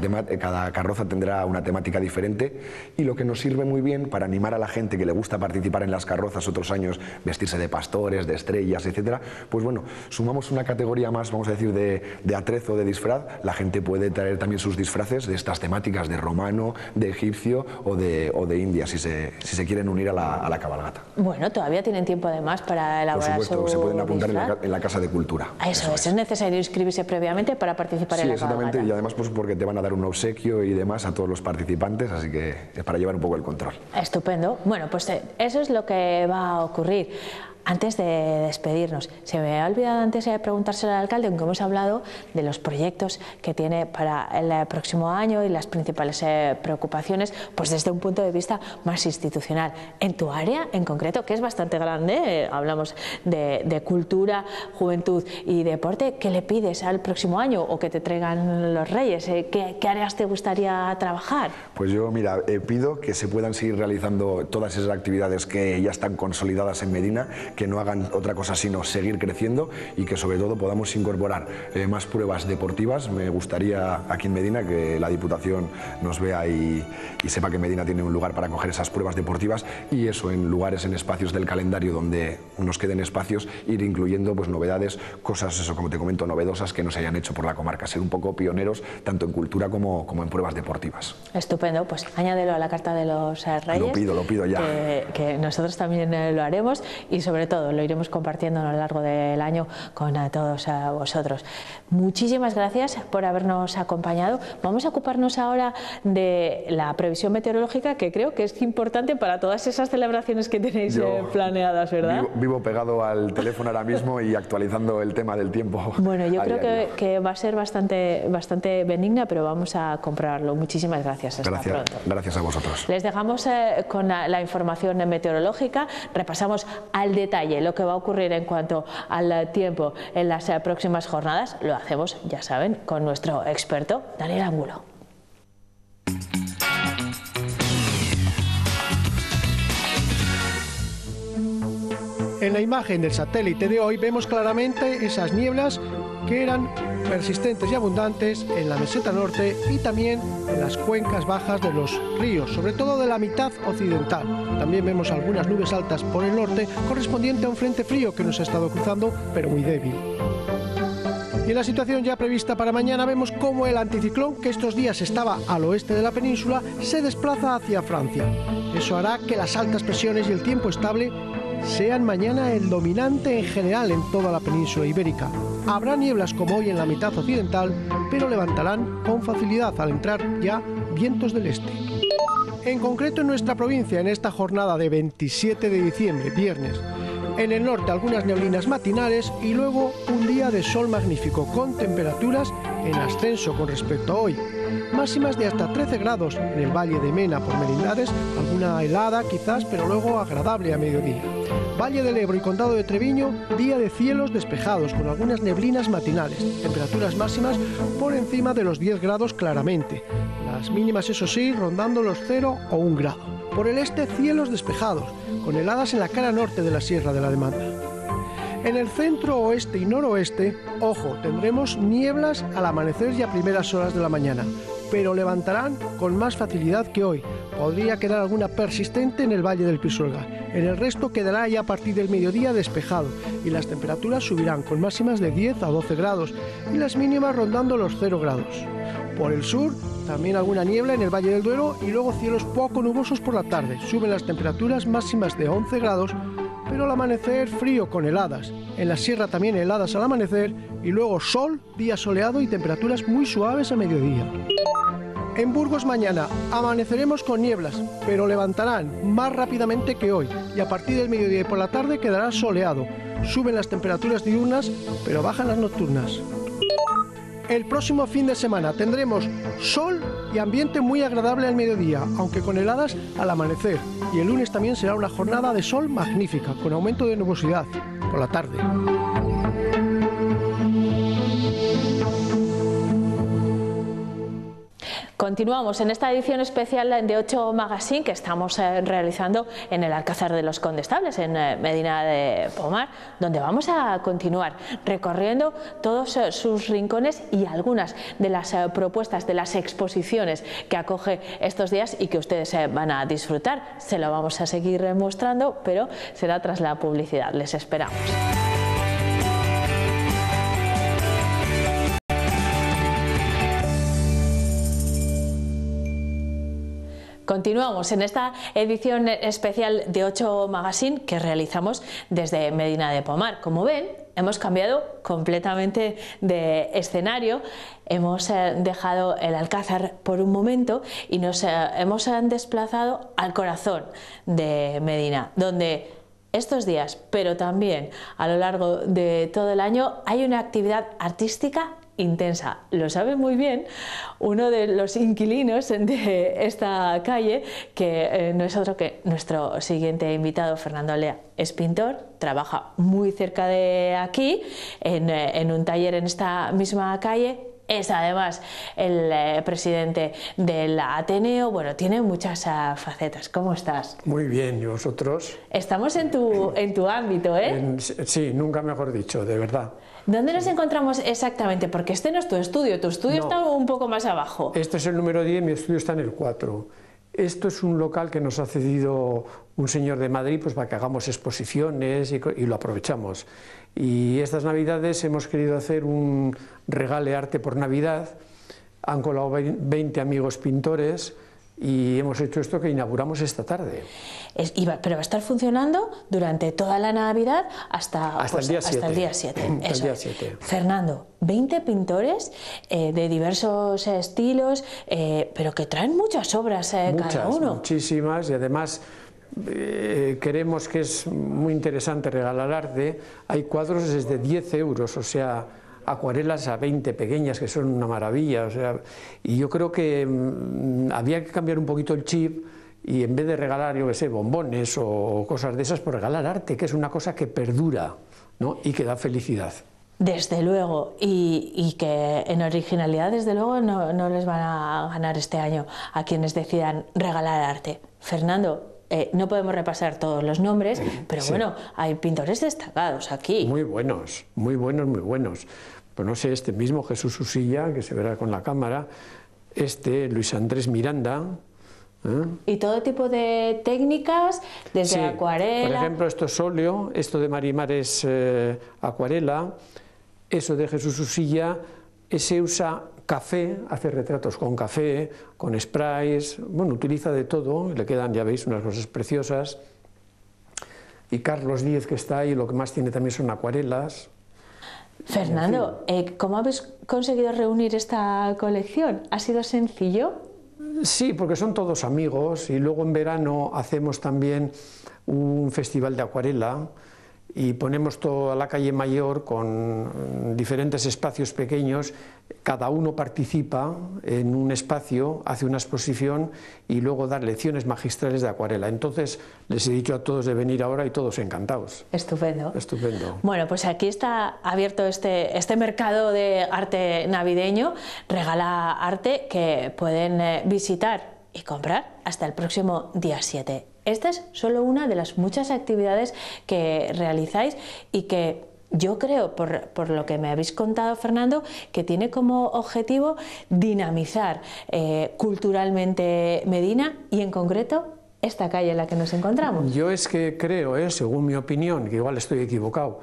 Cada carroza tendrá una temática diferente y lo que nos sirve muy bien para animar a la gente que le gusta participar en las carrozas, otros años vestirse de pastores, de estrellas, etcétera, pues bueno, sumamos una categoría más, vamos a decir, de atrezo, de disfraz. La gente puede traer también sus disfraces de estas temáticas de romano, de egipcio o de India, si se quieren unir a la cabalgata. Bueno, todavía tienen tiempo además para elaborar. Por supuesto, se pueden apuntar disfraz en la Casa de Cultura. Eso es necesario inscribirse previamente para participar en la cabalgata. Sí, exactamente, y además pues porque te van a dar un obsequio y demás a todos los participantes, así que es para llevar un poco el control. Estupendo. Bueno, pues eso es lo que va a ocurrir. Antes de despedirnos, se me ha olvidado antes de preguntárselo al alcalde, aunque hemos hablado de los proyectos que tiene para el próximo año y las principales preocupaciones, pues desde un punto de vista más institucional. En tu área en concreto, que es bastante grande, hablamos de cultura, juventud y deporte, ¿qué le pides al próximo año o que te traigan los Reyes? ¿Qué áreas te gustaría trabajar? Pues yo, mira, pido que se puedan seguir realizando todas esas actividades que ya están consolidadas en Medina, que no hagan otra cosa sino seguir creciendo y que sobre todo podamos incorporar más pruebas deportivas. Me gustaría aquí en Medina que la Diputación nos vea y sepa que Medina tiene un lugar para coger esas pruebas deportivas y eso en lugares, en espacios del calendario donde nos queden espacios, ir incluyendo pues novedades, cosas, eso como te comento, novedosas que no se hayan hecho por la comarca, ser un poco pioneros tanto en cultura como en pruebas deportivas. Estupendo, pues añádelo a la carta de los Reyes. Lo pido ya. Que nosotros también lo haremos y sobre sobre todo lo iremos compartiendo a lo largo del año con todos vosotros. Muchísimas gracias por habernos acompañado. Vamos a ocuparnos ahora de la previsión meteorológica, que creo que es importante para todas esas celebraciones que tenéis planeadas, ¿verdad? Vivo pegado al teléfono ahora mismo y actualizando el tema del tiempo. Bueno, yo creo que va a ser bastante benigna, pero vamos a comprobarlo. Muchísimas gracias. Hasta pronto. Gracias a vosotros. Les dejamos con la información meteorológica. Repasamos al detalle lo que va a ocurrir en cuanto al tiempo en las próximas jornadas. Lo hacemos, ya saben, con nuestro experto Daniel Angulo. En la imagen del satélite de hoy vemos claramente esas nieblas que eran persistentes y abundantes en la meseta norte y también en las cuencas bajas de los ríos, sobre todo de la mitad occidental. También vemos algunas nubes altas por el norte, correspondiente a un frente frío que nos ha estado cruzando, pero muy débil. Y en la situación ya prevista para mañana vemos cómo el anticiclón, que estos días estaba al oeste de la península, se desplaza hacia Francia. Eso hará que las altas presiones y el tiempo estable sean mañana el dominante en general en toda la península ibérica. Habrá nieblas como hoy en la mitad occidental, pero levantarán con facilidad al entrar ya vientos del este. En concreto en nuestra provincia, en esta jornada de 27 de diciembre, viernes, en el norte algunas neblinas matinales y luego un día de sol magnífico con temperaturas en ascenso con respecto a hoy. Máximas de hasta 13 grados en el Valle de Mena por Merindades, alguna helada quizás, pero luego agradable a mediodía. Valle del Ebro y Condado de Treviño, día de cielos despejados con algunas neblinas matinales, temperaturas máximas por encima de los 10 grados claramente. Las mínimas, eso sí, rondando los 0 o 1 grado. Por el este, cielos despejados, con heladas en la cara norte de la Sierra de la Demanda. En el centro, oeste y noroeste, ojo, tendremos nieblas al amanecer y a primeras horas de la mañana, pero levantarán con más facilidad que hoy. Podría quedar alguna persistente en el Valle del Pisuerga. En el resto quedará ya a partir del mediodía despejado y las temperaturas subirán con máximas de 10 a 12 grados y las mínimas rondando los 0 grados. Por el sur, también alguna niebla en el Valle del Duero y luego cielos poco nubosos por la tarde. Suben las temperaturas máximas de 11 grados, pero al amanecer frío con heladas. En la sierra también heladas al amanecer y luego sol, día soleado y temperaturas muy suaves a mediodía. En Burgos mañana amaneceremos con nieblas, pero levantarán más rápidamente que hoy y a partir del mediodía y por la tarde quedará soleado. Suben las temperaturas diurnas, pero bajan las nocturnas. El próximo fin de semana tendremos sol y ambiente muy agradable al mediodía, aunque con heladas al amanecer. Y el lunes también será una jornada de sol magnífica, con aumento de nubosidad por la tarde. Continuamos en esta edición especial de 8 Magazine que estamos realizando en el Alcázar de los Condestables, en Medina de Pomar, donde vamos a continuar recorriendo todos sus rincones y algunas de las propuestas, de las exposiciones que acoge estos días y que ustedes van a disfrutar. Se lo vamos a seguir mostrando, pero será tras la publicidad. Les esperamos. Continuamos en esta edición especial de 8 Magazine que realizamos desde Medina de Pomar. Como ven, hemos cambiado completamente de escenario, hemos dejado el Alcázar por un momento y nos hemos desplazado al corazón de Medina, donde estos días, pero también a lo largo de todo el año, hay una actividad artística intensa. Lo sabe muy bien uno de los inquilinos de esta calle, que no es otro que nuestro siguiente invitado, Fernando Alea. Es pintor, trabaja muy cerca de aquí, en un taller en esta misma calle. Es además el presidente del Ateneo. Bueno, tiene muchas facetas. ¿Cómo estás? Muy bien, ¿y vosotros? Estamos en tu ámbito, ¿eh? Sí, nunca mejor dicho, de verdad. ¿Dónde nos encontramos exactamente? Porque este no es tu estudio está un poco más abajo. Este es el número 10, mi estudio está en el 4. Esto es un local que nos ha cedido un señor de Madrid pues, para que hagamos exposiciones y lo aprovechamos. Y estas Navidades hemos querido hacer un regale arte por Navidad. Han colaborado 20 amigos pintores y hemos hecho esto que inauguramos esta tarde. Pero va a estar funcionando durante toda la Navidad hasta el día 7. Hasta el día 7. Hasta el día 7. Fernando, 20 pintores de diversos estilos, pero que traen muchas obras cada uno. Muchísimas, y además creemos que es muy interesante regalar arte. Hay cuadros desde 10 euros, o sea, acuarelas a 20 pequeñas, que son una maravilla. O sea, y yo creo que había que cambiar un poquito el chip y en vez de regalar, yo qué sé, bombones o cosas de esas, pues regalar arte, que es una cosa que perdura, ¿no? Y que da felicidad. Desde luego, y que en originalidad, desde luego, no les van a ganar este año a quienes decidan regalar arte. Fernando, no podemos repasar todos los nombres, pero bueno, hay pintores destacados aquí. Muy buenos, muy buenos, muy buenos. Pues no sé, este mismo Jesús Usilla, que se verá con la cámara, Luis Andrés Miranda. Y todo tipo de técnicas, desde acuarela... Por ejemplo, esto es óleo, esto de Marimar es acuarela, eso de Jesús Usilla, ese usa café, hace retratos con café, con sprays, bueno, utiliza de todo, y le quedan, ya veis, unas cosas preciosas. Y Carlos Díez, que está ahí, lo que más tiene también son acuarelas. Fernando, ¿cómo habéis conseguido reunir esta colección? ¿Ha sido sencillo? Sí, porque son todos amigos, y luego en verano hacemos también un festival de acuarela y ponemos toda la calle Mayor con diferentes espacios pequeños, cada uno participa en un espacio, hace una exposición y luego da lecciones magistrales de acuarela. Entonces les he dicho a todos de venir ahora y todos encantados. Estupendo. Estupendo. Bueno, pues aquí está abierto este mercado de arte navideño, Regala Arte, que pueden visitar y comprar hasta el próximo día 7. Esta es solo una de las muchas actividades que realizáis y que yo creo, por lo que me habéis contado, Fernando, que tiene como objetivo dinamizar culturalmente Medina y en concreto esta calle en la que nos encontramos. Yo es que creo, según mi opinión, que igual estoy equivocado,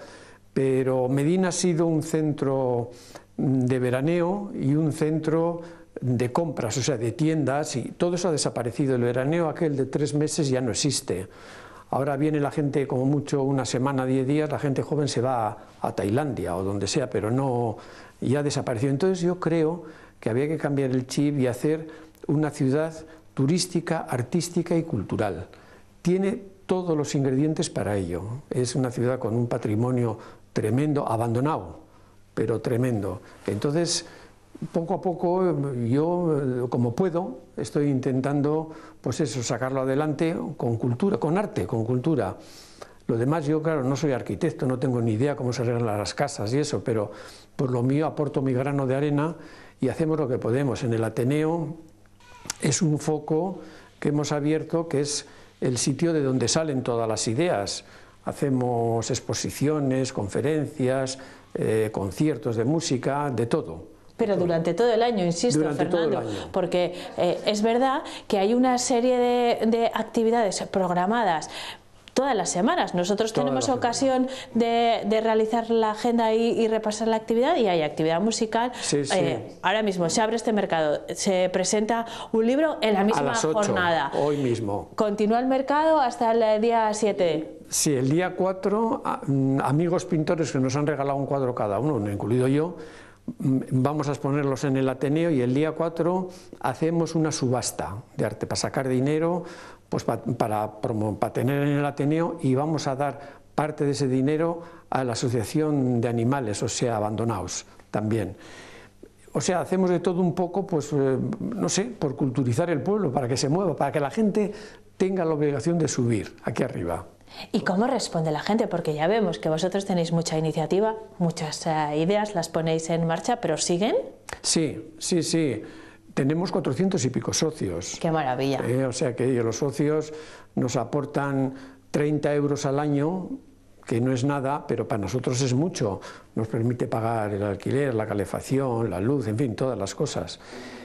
pero Medina ha sido un centro de veraneo y un centro de compras, o sea, de tiendas, y todo eso ha desaparecido. El veraneo aquel de 3 meses ya no existe. Ahora viene la gente, como mucho, una semana, 10 días, la gente joven se va a Tailandia o donde sea, pero no, ya desapareció. Entonces yo creo que había que cambiar el chip y hacer una ciudad turística, artística y cultural. Tiene todos los ingredientes para ello. Es una ciudad con un patrimonio tremendo, abandonado, pero tremendo. Entonces, poco a poco, yo, como puedo, estoy intentando, pues eso, sacarlo adelante con cultura, con arte, con cultura. Lo demás, yo, claro, no soy arquitecto, no tengo ni idea cómo se arreglan las casas y eso, pero por lo mío aporto mi grano de arena y hacemos lo que podemos. En el Ateneo es un foco que hemos abierto, que es el sitio de donde salen todas las ideas. Hacemos exposiciones, conferencias, conciertos de música, de todo. Pero durante todo el año, insisto, Fernando, porque es verdad que hay una serie de actividades programadas todas las semanas. Nosotros tenemos ocasión de realizar la agenda y repasar la actividad, y hay actividad musical. Sí, sí. Ahora mismo se abre este mercado, se presenta un libro en la misma a las 8, jornada. Hoy mismo. Continúa el mercado hasta el día 7. Sí, el día 4, amigos pintores que nos han regalado un cuadro cada uno, incluido yo, vamos a exponerlos en el Ateneo, y el día 4 hacemos una subasta de arte para sacar dinero, pues para tener en el Ateneo, y vamos a dar parte de ese dinero a la Asociación de Animales, o sea, abandonados también. O sea, hacemos de todo un poco, pues no sé, por culturizar el pueblo, para que se mueva, para que la gente tenga la obligación de subir aquí arriba. ¿Y cómo responde la gente? Porque ya vemos que vosotros tenéis mucha iniciativa, muchas ideas, las ponéis en marcha, pero ¿siguen? Sí, sí, sí. Tenemos 400 y pico socios. ¡Qué maravilla! O sea que ellos, los socios, nos aportan 30 euros al año, que no es nada, pero para nosotros es mucho. Nos permite pagar el alquiler, la calefacción, la luz, en fin, todas las cosas.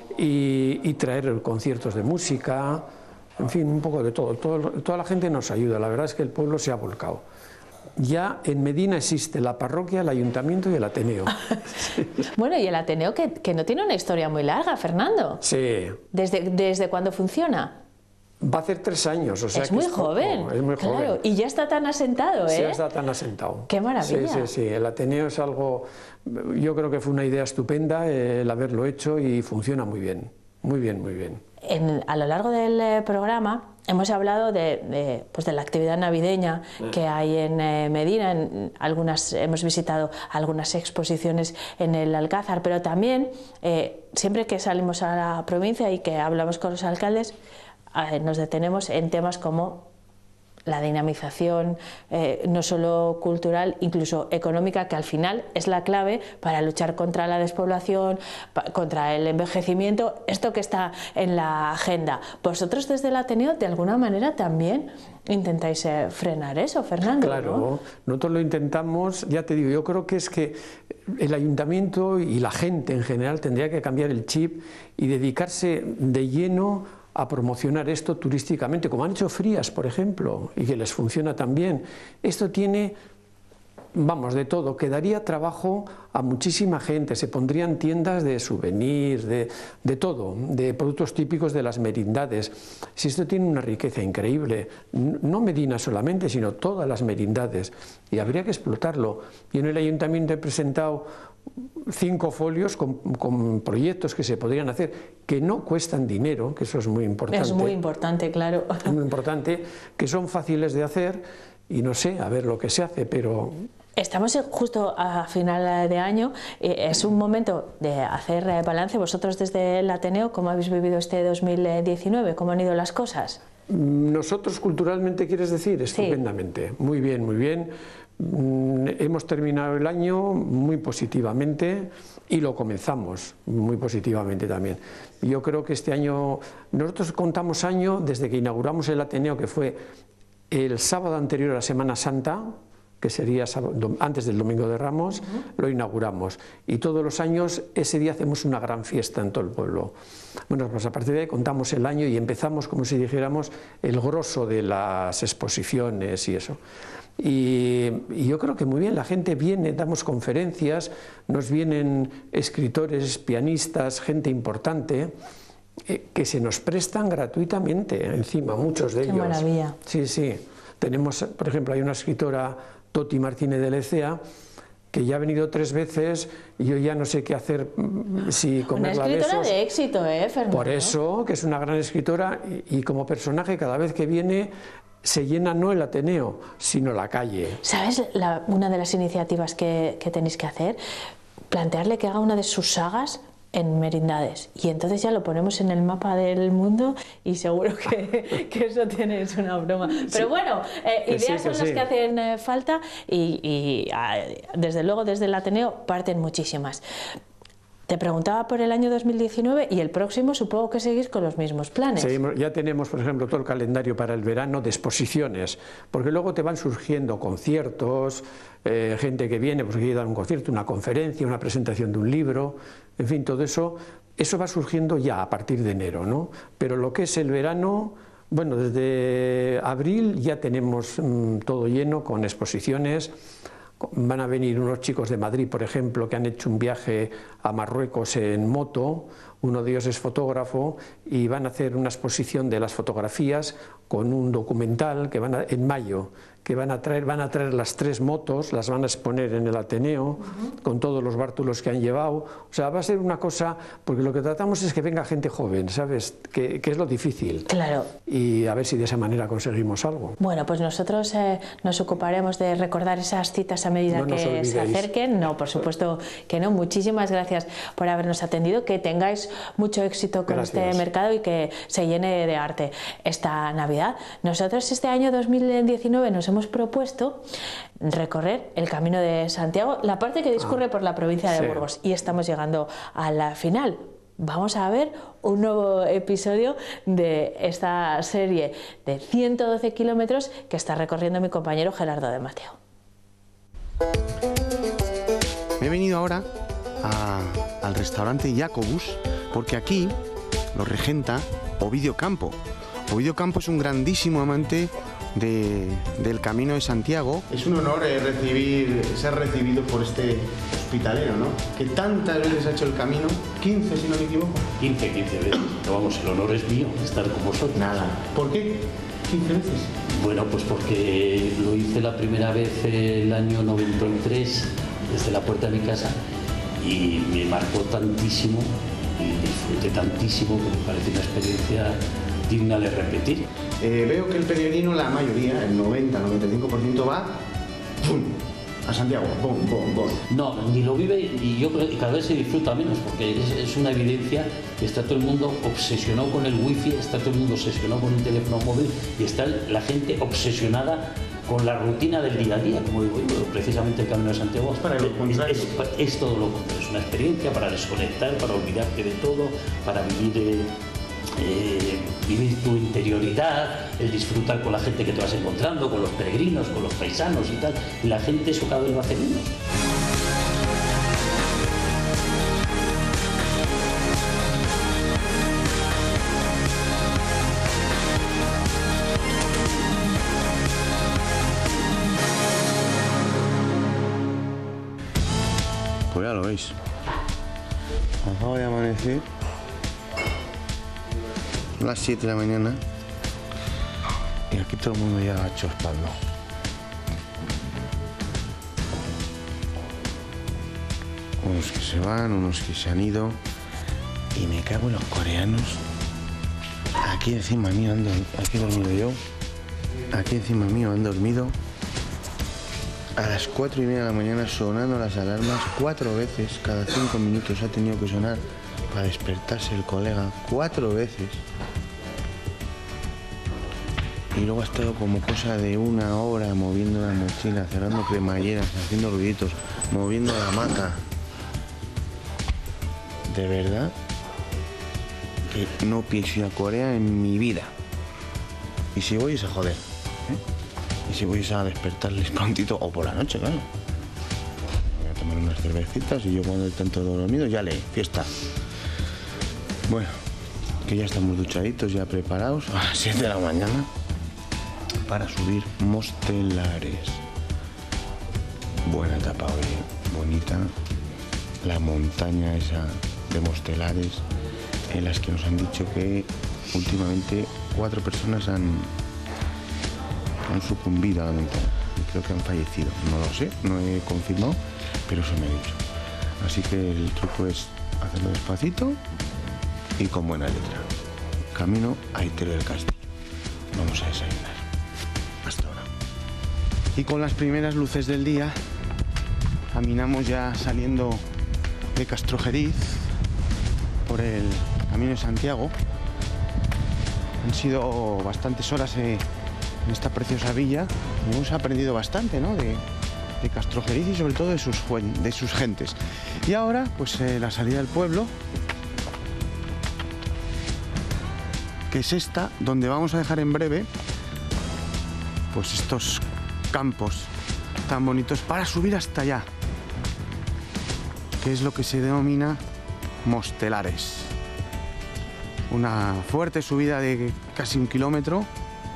Y traer conciertos de música, en fin, un poco de todo. Toda la gente nos ayuda. La verdad es que el pueblo se ha volcado. ya en Medina existe la parroquia, el ayuntamiento y el Ateneo. Bueno, y el Ateneo que no tiene una historia muy larga, Fernando. Sí. ¿Desde cuándo funciona? Va a hacer 3 años, o sea es muy joven. Es muy joven. Claro, y ya está tan asentado, ¿eh? Sí, está tan asentado. ¡Qué maravilla! Sí, sí, sí. El Ateneo es algo, yo creo que fue una idea estupenda el haberlo hecho y funciona muy bien, muy bien, muy bien. A lo largo del programa hemos hablado de la actividad navideña que hay en Medina. Hemos visitado algunas exposiciones en el Alcázar, pero también siempre que salimos a la provincia y que hablamos con los alcaldes, nos detenemos en temas como la dinamización, no solo cultural, incluso económica, que al final es la clave para luchar contra la despoblación, contra el envejecimiento, esto que está en la agenda. Vosotros desde el Ateneo, de alguna manera, también intentáis frenar eso, Fernando. Claro, ¿no? Nosotros lo intentamos, ya te digo, yo creo que es que el ayuntamiento y la gente en general tendría que cambiar el chip y dedicarse de lleno a promocionar esto turísticamente, como han hecho Frías, por ejemplo, y que les funciona también. Esto tiene, vamos, de todo, que daría trabajo a muchísima gente, se pondrían tiendas de souvenirs, de todo, de productos típicos de las merindades. Si esto tiene una riqueza increíble, no Medina solamente, sino todas las merindades, y habría que explotarlo. Y en el ayuntamiento he presentado 5 folios con proyectos que se podrían hacer, que no cuestan dinero, que eso es muy importante. Es muy importante, claro. Es muy importante, que son fáciles de hacer y no sé, a ver lo que se hace, pero... Estamos justo a final de año, es un momento de hacer balance. Vosotros desde el Ateneo, ¿cómo habéis vivido este 2019? ¿Cómo han ido las cosas? Nosotros culturalmente, ¿quieres decir? Estupendamente, sí. Muy bien, muy bien. Hemos terminado el año muy positivamente y lo comenzamos muy positivamente también. Yo creo que este año, nosotros contamos año desde que inauguramos el Ateneo, que fue el sábado anterior a la Semana Santa, que sería antes del Domingo de Ramos, lo inauguramos. Y todos los años ese día hacemos una gran fiesta en todo el pueblo. Bueno, pues a partir de ahí contamos el año y empezamos, como si dijéramos, el grosso de las exposiciones y eso. Y yo creo que muy bien, la gente viene, damos conferencias, nos vienen escritores, pianistas, gente importante, que se nos prestan gratuitamente, encima, muchos de ellos. ¡Qué maravilla! Sí, sí. Tenemos, por ejemplo, hay una escritora, Toti Martínez de Lecea, que ya ha venido 3 veces y yo ya no sé qué hacer, si comerla besos. Una escritora de éxito, Fernando. Por eso, que es una gran escritora y como personaje cada vez que viene se llena no el Ateneo, sino la calle. ¿Sabes una de las iniciativas que tenéis que hacer? Plantearle que haga una de sus sagas en merindades, y entonces ya lo ponemos en el mapa del mundo y seguro que eso es una broma. Pero bueno, ideas son las que hacen falta y desde luego desde el Ateneo parten muchísimas. Te preguntaba por el año 2019 y el próximo supongo que seguís con los mismos planes. Seguimos, ya tenemos, por ejemplo, todo el calendario para el verano de exposiciones, porque luego te van surgiendo conciertos, gente que viene, pues quiere dar un concierto, una conferencia, una presentación de un libro, en fin, todo eso va surgiendo ya a partir de enero, ¿no? Pero lo que es el verano, bueno, desde abril ya tenemos todo lleno con exposiciones. Van a venir unos chicos de Madrid, por ejemplo, que han hecho un viaje a Marruecos en moto, uno de ellos es fotógrafo y van a hacer una exposición de las fotografías con un documental que en mayo, que van a traer las 3 motos, las van a exponer en el Ateneo, con todos los bártulos que han llevado. O sea, va a ser una cosa, porque lo que tratamos es que venga gente joven, ¿sabes? Que es lo difícil. Claro. Y a ver si de esa manera conseguimos algo. Bueno, pues nosotros nos ocuparemos de recordar esas citas a medida que se acerquen. No, por supuesto que no. Muchísimas gracias por habernos atendido. Que tengáis mucho éxito con este mercado y que se llene de arte esta Navidad. Nosotros este año 2019 nos hemos propuesto recorrer el Camino de Santiago, la parte que discurre por la provincia de Burgos, y estamos llegando a la final. Vamos a ver un nuevo episodio de esta serie de 112 kilómetros que está recorriendo mi compañero Gerardo de Mateo. Me he venido ahora al restaurante Jacobus porque aquí lo regenta Ovidio Campo. Ovidio Campo es un grandísimo amante del Camino de Santiago. Es un honor ser recibido por este hospitalero, ¿no? Que tantas veces ha hecho el camino, 15 si no me equivoco. 15 veces, pero vamos, el honor es mío estar con vosotros. Nada. ¿Por qué 15 veces? Bueno, pues porque lo hice la primera vez el año 93 desde la puerta de mi casa y me marcó tantísimo y disfruté tantísimo que me parece una experiencia digna de repetir. Veo que el peregrino, la mayoría, el 90-95% va ¡pum!, a Santiago, ¡pum, pum, pum! No, ni lo vive y yo creo que cada vez se disfruta menos, porque es una evidencia que está todo el mundo obsesionado con el wifi, está todo el mundo obsesionado con el teléfono móvil y está la gente obsesionada con la rutina del día a día, como digo yo, precisamente el Camino de Santiago es todo lo contrario, es una experiencia para desconectar, para olvidarte de todo, para vivir tu interioridad, el disfrutar con la gente que te vas encontrando, con los peregrinos, con los paisanos y tal, y la gente eso cada vez lo hace menos. Pues ya lo veis, acabo de amanecer a las 7 de la mañana y aquí todo el mundo ya chospando. Unos que se van, unos que se han ido y me cago en los coreanos. Aquí encima mío aquí he dormido yo, aquí encima mío han dormido. A las 4:30 de la mañana sonando las alarmas 4 veces, cada 5 minutos ha tenido que sonar para despertarse el colega, 4 veces. Y luego ha estado como cosa de 1 hora moviendo la mochila, cerrando cremalleras, haciendo ruiditos, moviendo la hamaca. De verdad que no pienso ir a Corea en mi vida. Y si voy es a joder, ¿eh? Y si voy es a despertarles prontito, o por la noche, claro. Voy a tomar unas cervecitas y yo cuando el tanto dormido ya le fiesta. Bueno, que ya estamos duchaditos, ya preparados a las 7 de la mañana para subir Mostelares. Buena etapa hoy, bonita. La montaña esa de Mostelares, en las que nos han dicho que últimamente 4 personas han sucumbido a la montaña. Y creo que han fallecido. No lo sé, no he confirmado, pero eso me ha dicho. Así que el truco es hacerlo despacito y con buena letra. Camino a Itero del Castillo. Vamos a desayunar. Hasta ahora. Y con las primeras luces del día, caminamos ya saliendo de Castrojeriz por el Camino de Santiago. Han sido bastantes horas en esta preciosa villa y hemos aprendido bastante, ¿no?, de Castrojeriz y sobre todo de sus gentes. Y ahora, pues la salida del pueblo, que es esta, donde vamos a dejar en breve pues estos campos tan bonitos para subir hasta allá, que es lo que se denomina Mostelares. Una fuerte subida de casi 1 kilómetro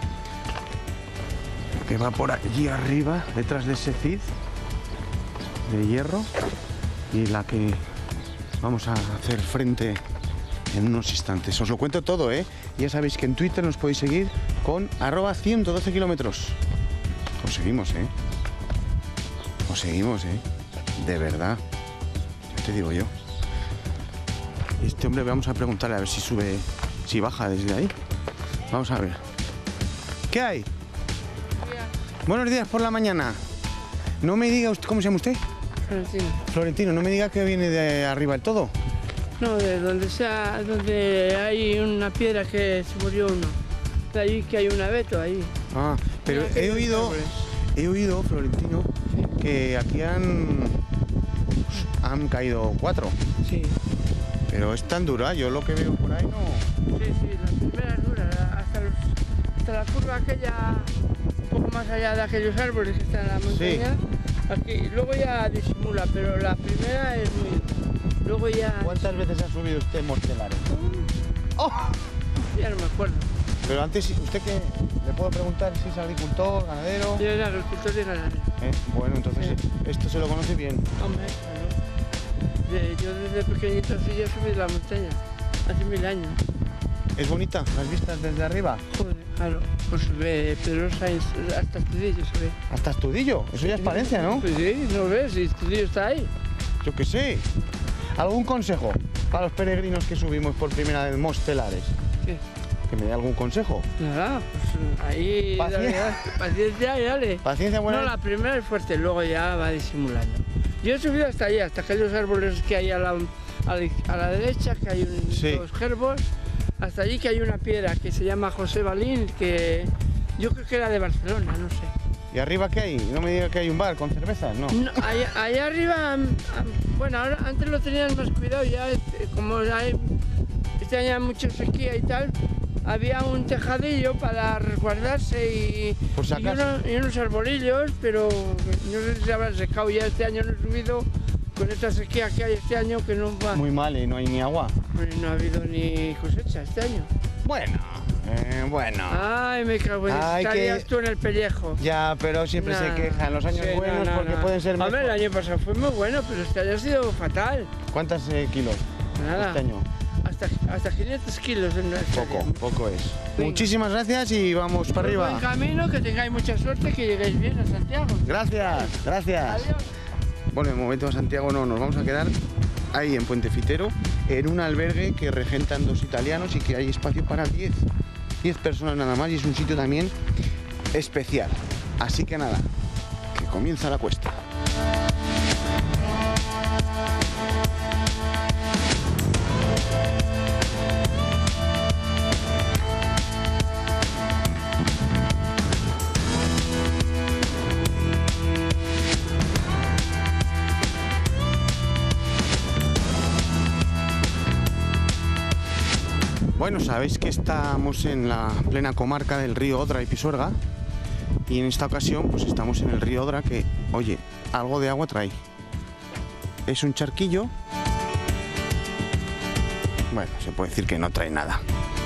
que va por allí arriba, detrás de ese cid de hierro, y la que vamos a hacer frente en unos instantes. Os lo cuento todo, ¿eh? Ya sabéis que en Twitter nos podéis seguir con @112 kilómetros. Os seguimos, ¿eh? Os seguimos, ¿eh? De verdad. Ya te digo yo. Este hombre, vamos a preguntarle a ver si sube, si baja desde ahí. Vamos a ver. ¿Qué hay? Buenos días por la mañana. No me diga usted, ¿cómo se llama usted? Florentino. Florentino, no me diga que viene de arriba del todo. No, de donde sea, donde hay una piedra que se murió uno. De ahí que hay un abeto ahí. Ah, pero he oído, Florentino, que aquí han caído 4. Sí. Pero es tan dura, yo lo que veo por ahí no. Sí, la primera es dura, hasta la curva aquella, un poco más allá de aquellos árboles que están en la montaña. Sí. Aquí, luego ya disimula, pero la primera es muy dura. Luego ya... ¿Cuántas veces ha subido usted Mostelares? ¡Oh! Ya no me acuerdo. Pero antes, ¿usted qué? ¿Le puedo preguntar si es agricultor, ganadero? Yo era agricultor y ganadero. Bueno, entonces esto se lo conoce bien. Hombre, claro. Yo desde pequeñito así ya subí la montaña, hace 1000 años. ¿Es bonita las vistas desde arriba? Joder, claro. Pues Pedrosa hasta Estudillo se ve. ¿Hasta Estudillo? Eso ya es Palencia, ¿no? Pues sí, ¿no ves? Y Estudillo está ahí. Yo qué sé. ¿Algún consejo para los peregrinos que subimos por primera vez Mostelares? ¿Qué? ¿Que me dé algún consejo? Nada, pues ahí... Paciencia y dale. Paciencia, buena. No, la primera es fuerte, luego ya va disimulando. Yo he subido hasta allá, hasta aquellos árboles que hay a la derecha, que hay dos gerbos. Hasta allí que hay una piedra que se llama José Balín, que yo creo que era de Barcelona, no sé. ¿Y arriba qué hay? No me diga que hay un bar con cervezas, ¿no? No, allá arriba, bueno, ahora, antes lo tenían más cuidado, ya como este año hay mucha sequía y tal, había un tejadillo para resguardarse y unos arbolillos, pero no sé si se habrán secado ya. Este año no he subido con esta sequía que hay este año, que no va. Muy mal, y no hay ni agua. Pues no ha habido ni cosecha este año. Bueno. Ay, me cago en... Estarías tú en el pellejo. Ya, pero siempre se quejan los años buenos porque pueden ser mejor. A ver, el año pasado fue muy bueno, pero este año ha sido fatal. ¿Cuántos kilos? Nada. Este año. Hasta 500 kilos en este año. Poco es. Venga. Muchísimas gracias y vamos para arriba. Buen camino, que tengáis mucha suerte, que lleguéis bien a Santiago. Gracias. Adiós. Bueno, de momento a Santiago no, nos vamos a quedar ahí en Puente Fitero, en un albergue que regentan 2 italianos y que hay espacio para 10 personas nada más, y es un sitio también especial. Así que nada, que comienza la cuesta. Bueno, sabéis que estamos en la plena comarca del río Odra y Pisuerga, y en esta ocasión pues estamos en el río Odra, que, oye, algo de agua trae. Es un charquillo. Bueno, se puede decir que no trae nada.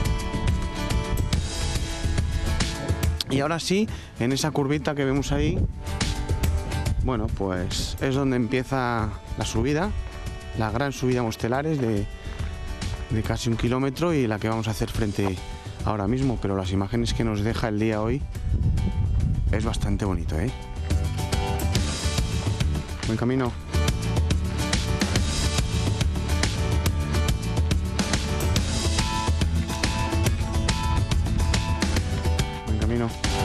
Y ahora sí, en esa curvita que vemos ahí, bueno, pues es donde empieza la subida, la gran subida Mostelares de casi 1 kilómetro, y la que vamos a hacer frente ahora mismo, pero las imágenes que nos deja el día hoy es bastante bonito, ¿eh? Buen camino. Buen camino.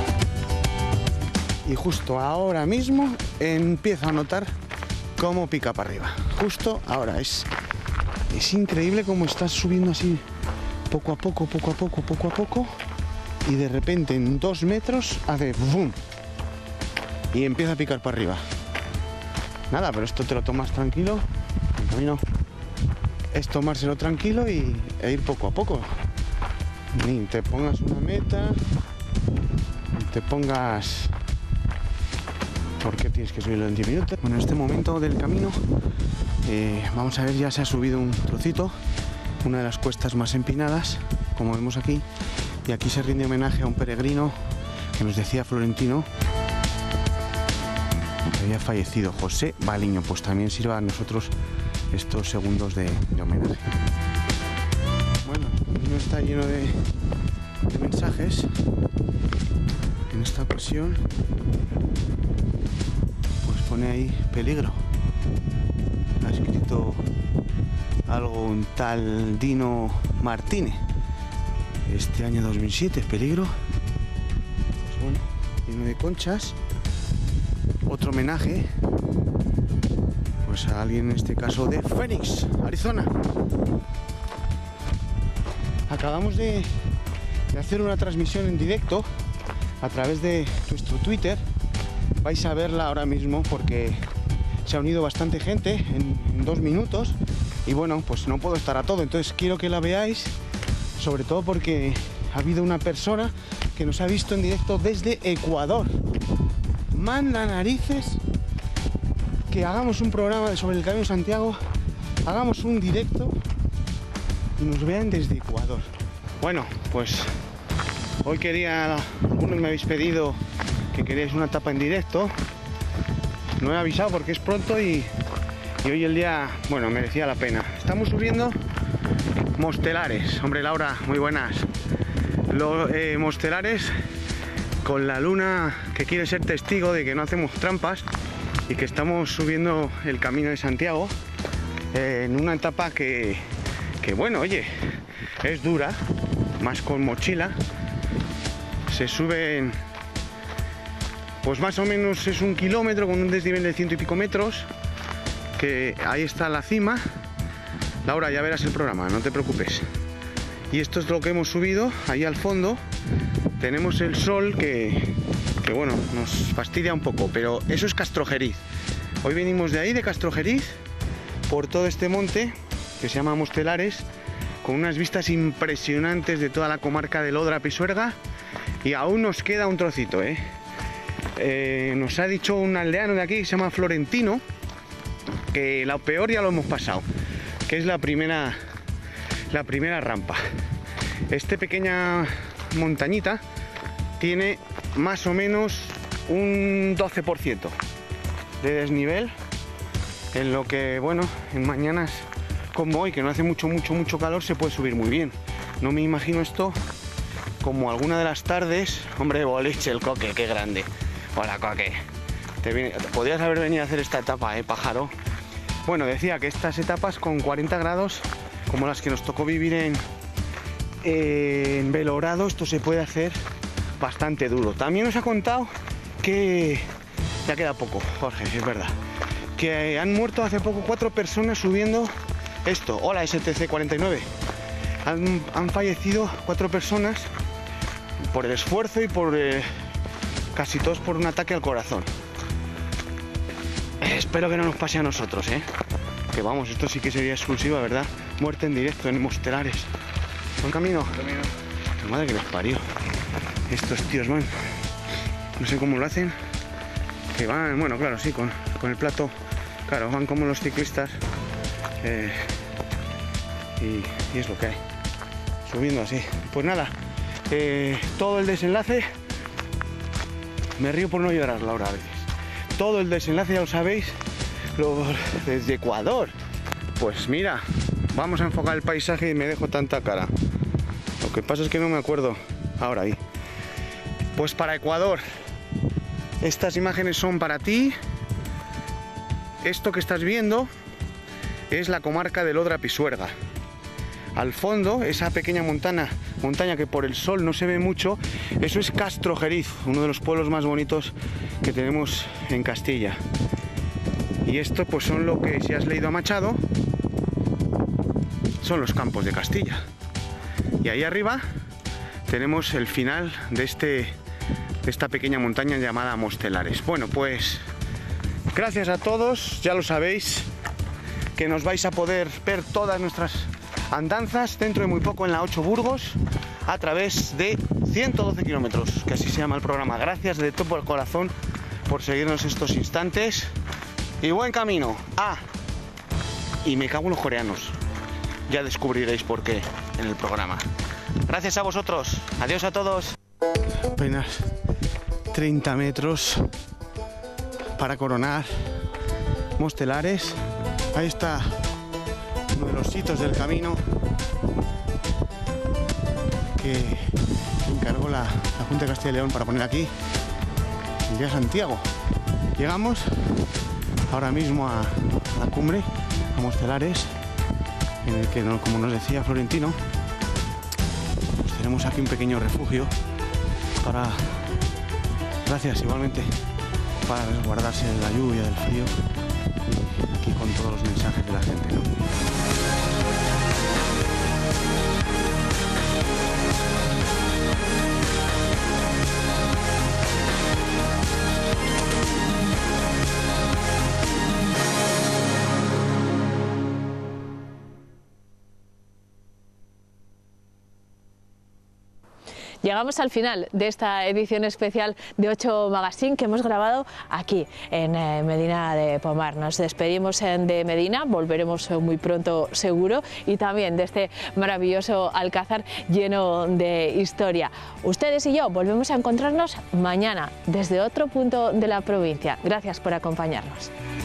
Y justo ahora mismo empiezo a notar cómo pica para arriba. Justo ahora es increíble cómo estás subiendo así poco a poco, y de repente en 2 metros hace ¡bum! Y empieza a picar para arriba. Nada, pero esto te lo tomas tranquilo. El camino es tomárselo tranquilo e ir poco a poco. Ni te pongas una meta, ni te pongas... ¿Por qué tienes que subirlo en 10 minutos? Bueno, en este momento del camino vamos a ver, ya se ha subido un trocito, una de las cuestas más empinadas, como vemos aquí, y aquí se rinde homenaje a un peregrino que nos decía Florentino que había fallecido, José Baliño. Pues también sirva a nosotros estos segundos de homenaje. Bueno, no está lleno de mensajes. En esta ocasión pues pone ahí peligro. Ha escrito algo un tal Dino Martínez. Este año 2007, peligro. Pues bueno, lleno de conchas. Otro homenaje pues a alguien, en este caso de Phoenix, Arizona. Acabamos de hacer una transmisión en directo a través de nuestro Twitter. Vais a verla ahora mismo porque se ha unido bastante gente en 2 minutos, y bueno, pues no puedo estar a todo, entonces quiero que la veáis, sobre todo porque ha habido una persona que nos ha visto en directo desde Ecuador. Manda narices que hagamos un programa sobre el Camino de Santiago, hagamos un directo y nos vean desde Ecuador. Bueno, pues Hoy algunos me habéis pedido que queréis una etapa en directo. No he avisado porque es pronto y hoy el día, bueno, merecía la pena. Estamos subiendo Mostelares. Hombre, Laura, muy buenas. Mostelares con la luna que quiere ser testigo de que no hacemos trampas y que estamos subiendo el Camino de Santiago en una etapa que bueno, oye, es dura, más con mochila. Se suben, pues más o menos es 1 kilómetro con un desnivel de 100 y pico metros, que ahí está la cima. Laura, ya verás el programa, no te preocupes. Y esto es lo que hemos subido. Ahí al fondo tenemos el sol que bueno, nos fastidia un poco, pero eso es Castrojeriz. Hoy venimos de ahí, de Castrojeriz, por todo este monte que se llama Mostelares, con unas vistas impresionantes de toda la comarca de Lodra-Pisuerga, y aún nos queda un trocito, nos ha dicho un aldeano de aquí que se llama Florentino que lo peor ya lo hemos pasado, que es la primera rampa. Esta pequeña montañita tiene más o menos un 12% de desnivel, en lo que, bueno, en mañanas como hoy, que no hace mucho calor, se puede subir muy bien. No me imagino esto como alguna de las tardes. Hombre, boliche, el Coque, qué grande. Hola, Coque. Podrías haber venido a hacer esta etapa, pájaro. Bueno, decía que estas etapas con 40 grados, como las que nos tocó vivir en Belorado, esto se puede hacer bastante duro. También nos ha contado que ya queda poco, Jorge, es verdad, que han muerto hace poco 4 personas subiendo esto. Hola, STC 49. Han fallecido 4 personas por el esfuerzo y por casi todos por un ataque al corazón. Espero que no nos pase a nosotros, que vamos, esto sí que sería exclusiva, ¿verdad? Muerte en directo en Mostelares. ¿Buen camino? La madre que les parió. Estos tíos van, no sé cómo lo hacen, que van, bueno, claro, sí, con el plato, claro, van como los ciclistas, y es lo que hay, subiendo así. Pues nada, todo el desenlace, me río por no llorar, Laura, a veces. Todo el desenlace, ya lo sabéis, desde Ecuador. Pues mira, vamos a enfocar el paisaje y me dejo tanta cara. Lo que pasa es que no me acuerdo ahora ahí. Pues para Ecuador, estas imágenes son para ti. Esto que estás viendo es la comarca de Lodra-Pisuerga. Al fondo, esa pequeña montaña que por el sol no se ve mucho, eso es Castrojeriz, uno de los pueblos más bonitos que tenemos en Castilla. Y esto pues son lo que, si has leído a Machado, son los campos de Castilla. Y ahí arriba tenemos el final de esta pequeña montaña llamada Mostelares. Bueno, pues gracias a todos, ya lo sabéis, que nos vais a poder ver todas nuestras andanzas dentro de muy poco en la 8 Burgos, a través de 112 kilómetros, que así se llama el programa. Gracias de todo el corazón por seguirnos estos instantes y buen camino. Y me cago en los coreanos, ya descubriréis por qué en el programa. Gracias a vosotros, adiós a todos. Apenas 30 metros para coronar Mostelares. Ahí está uno de los hitos del camino que encargó la Junta de Castilla y León para poner aquí el día Santiago. Llegamos ahora mismo a la cumbre, a Mostelares, en el que, como nos decía Florentino, pues tenemos aquí un pequeño refugio para, gracias igualmente, para resguardarse de la lluvia, del frío, y aquí con todos los mensajes de la gente, ¿no? Llegamos al final de esta edición especial de 8 Magazine que hemos grabado aquí en Medina de Pomar. Nos despedimos de Medina, volveremos muy pronto seguro, y también de este maravilloso alcázar lleno de historia. Ustedes y yo volvemos a encontrarnos mañana desde otro punto de la provincia. Gracias por acompañarnos.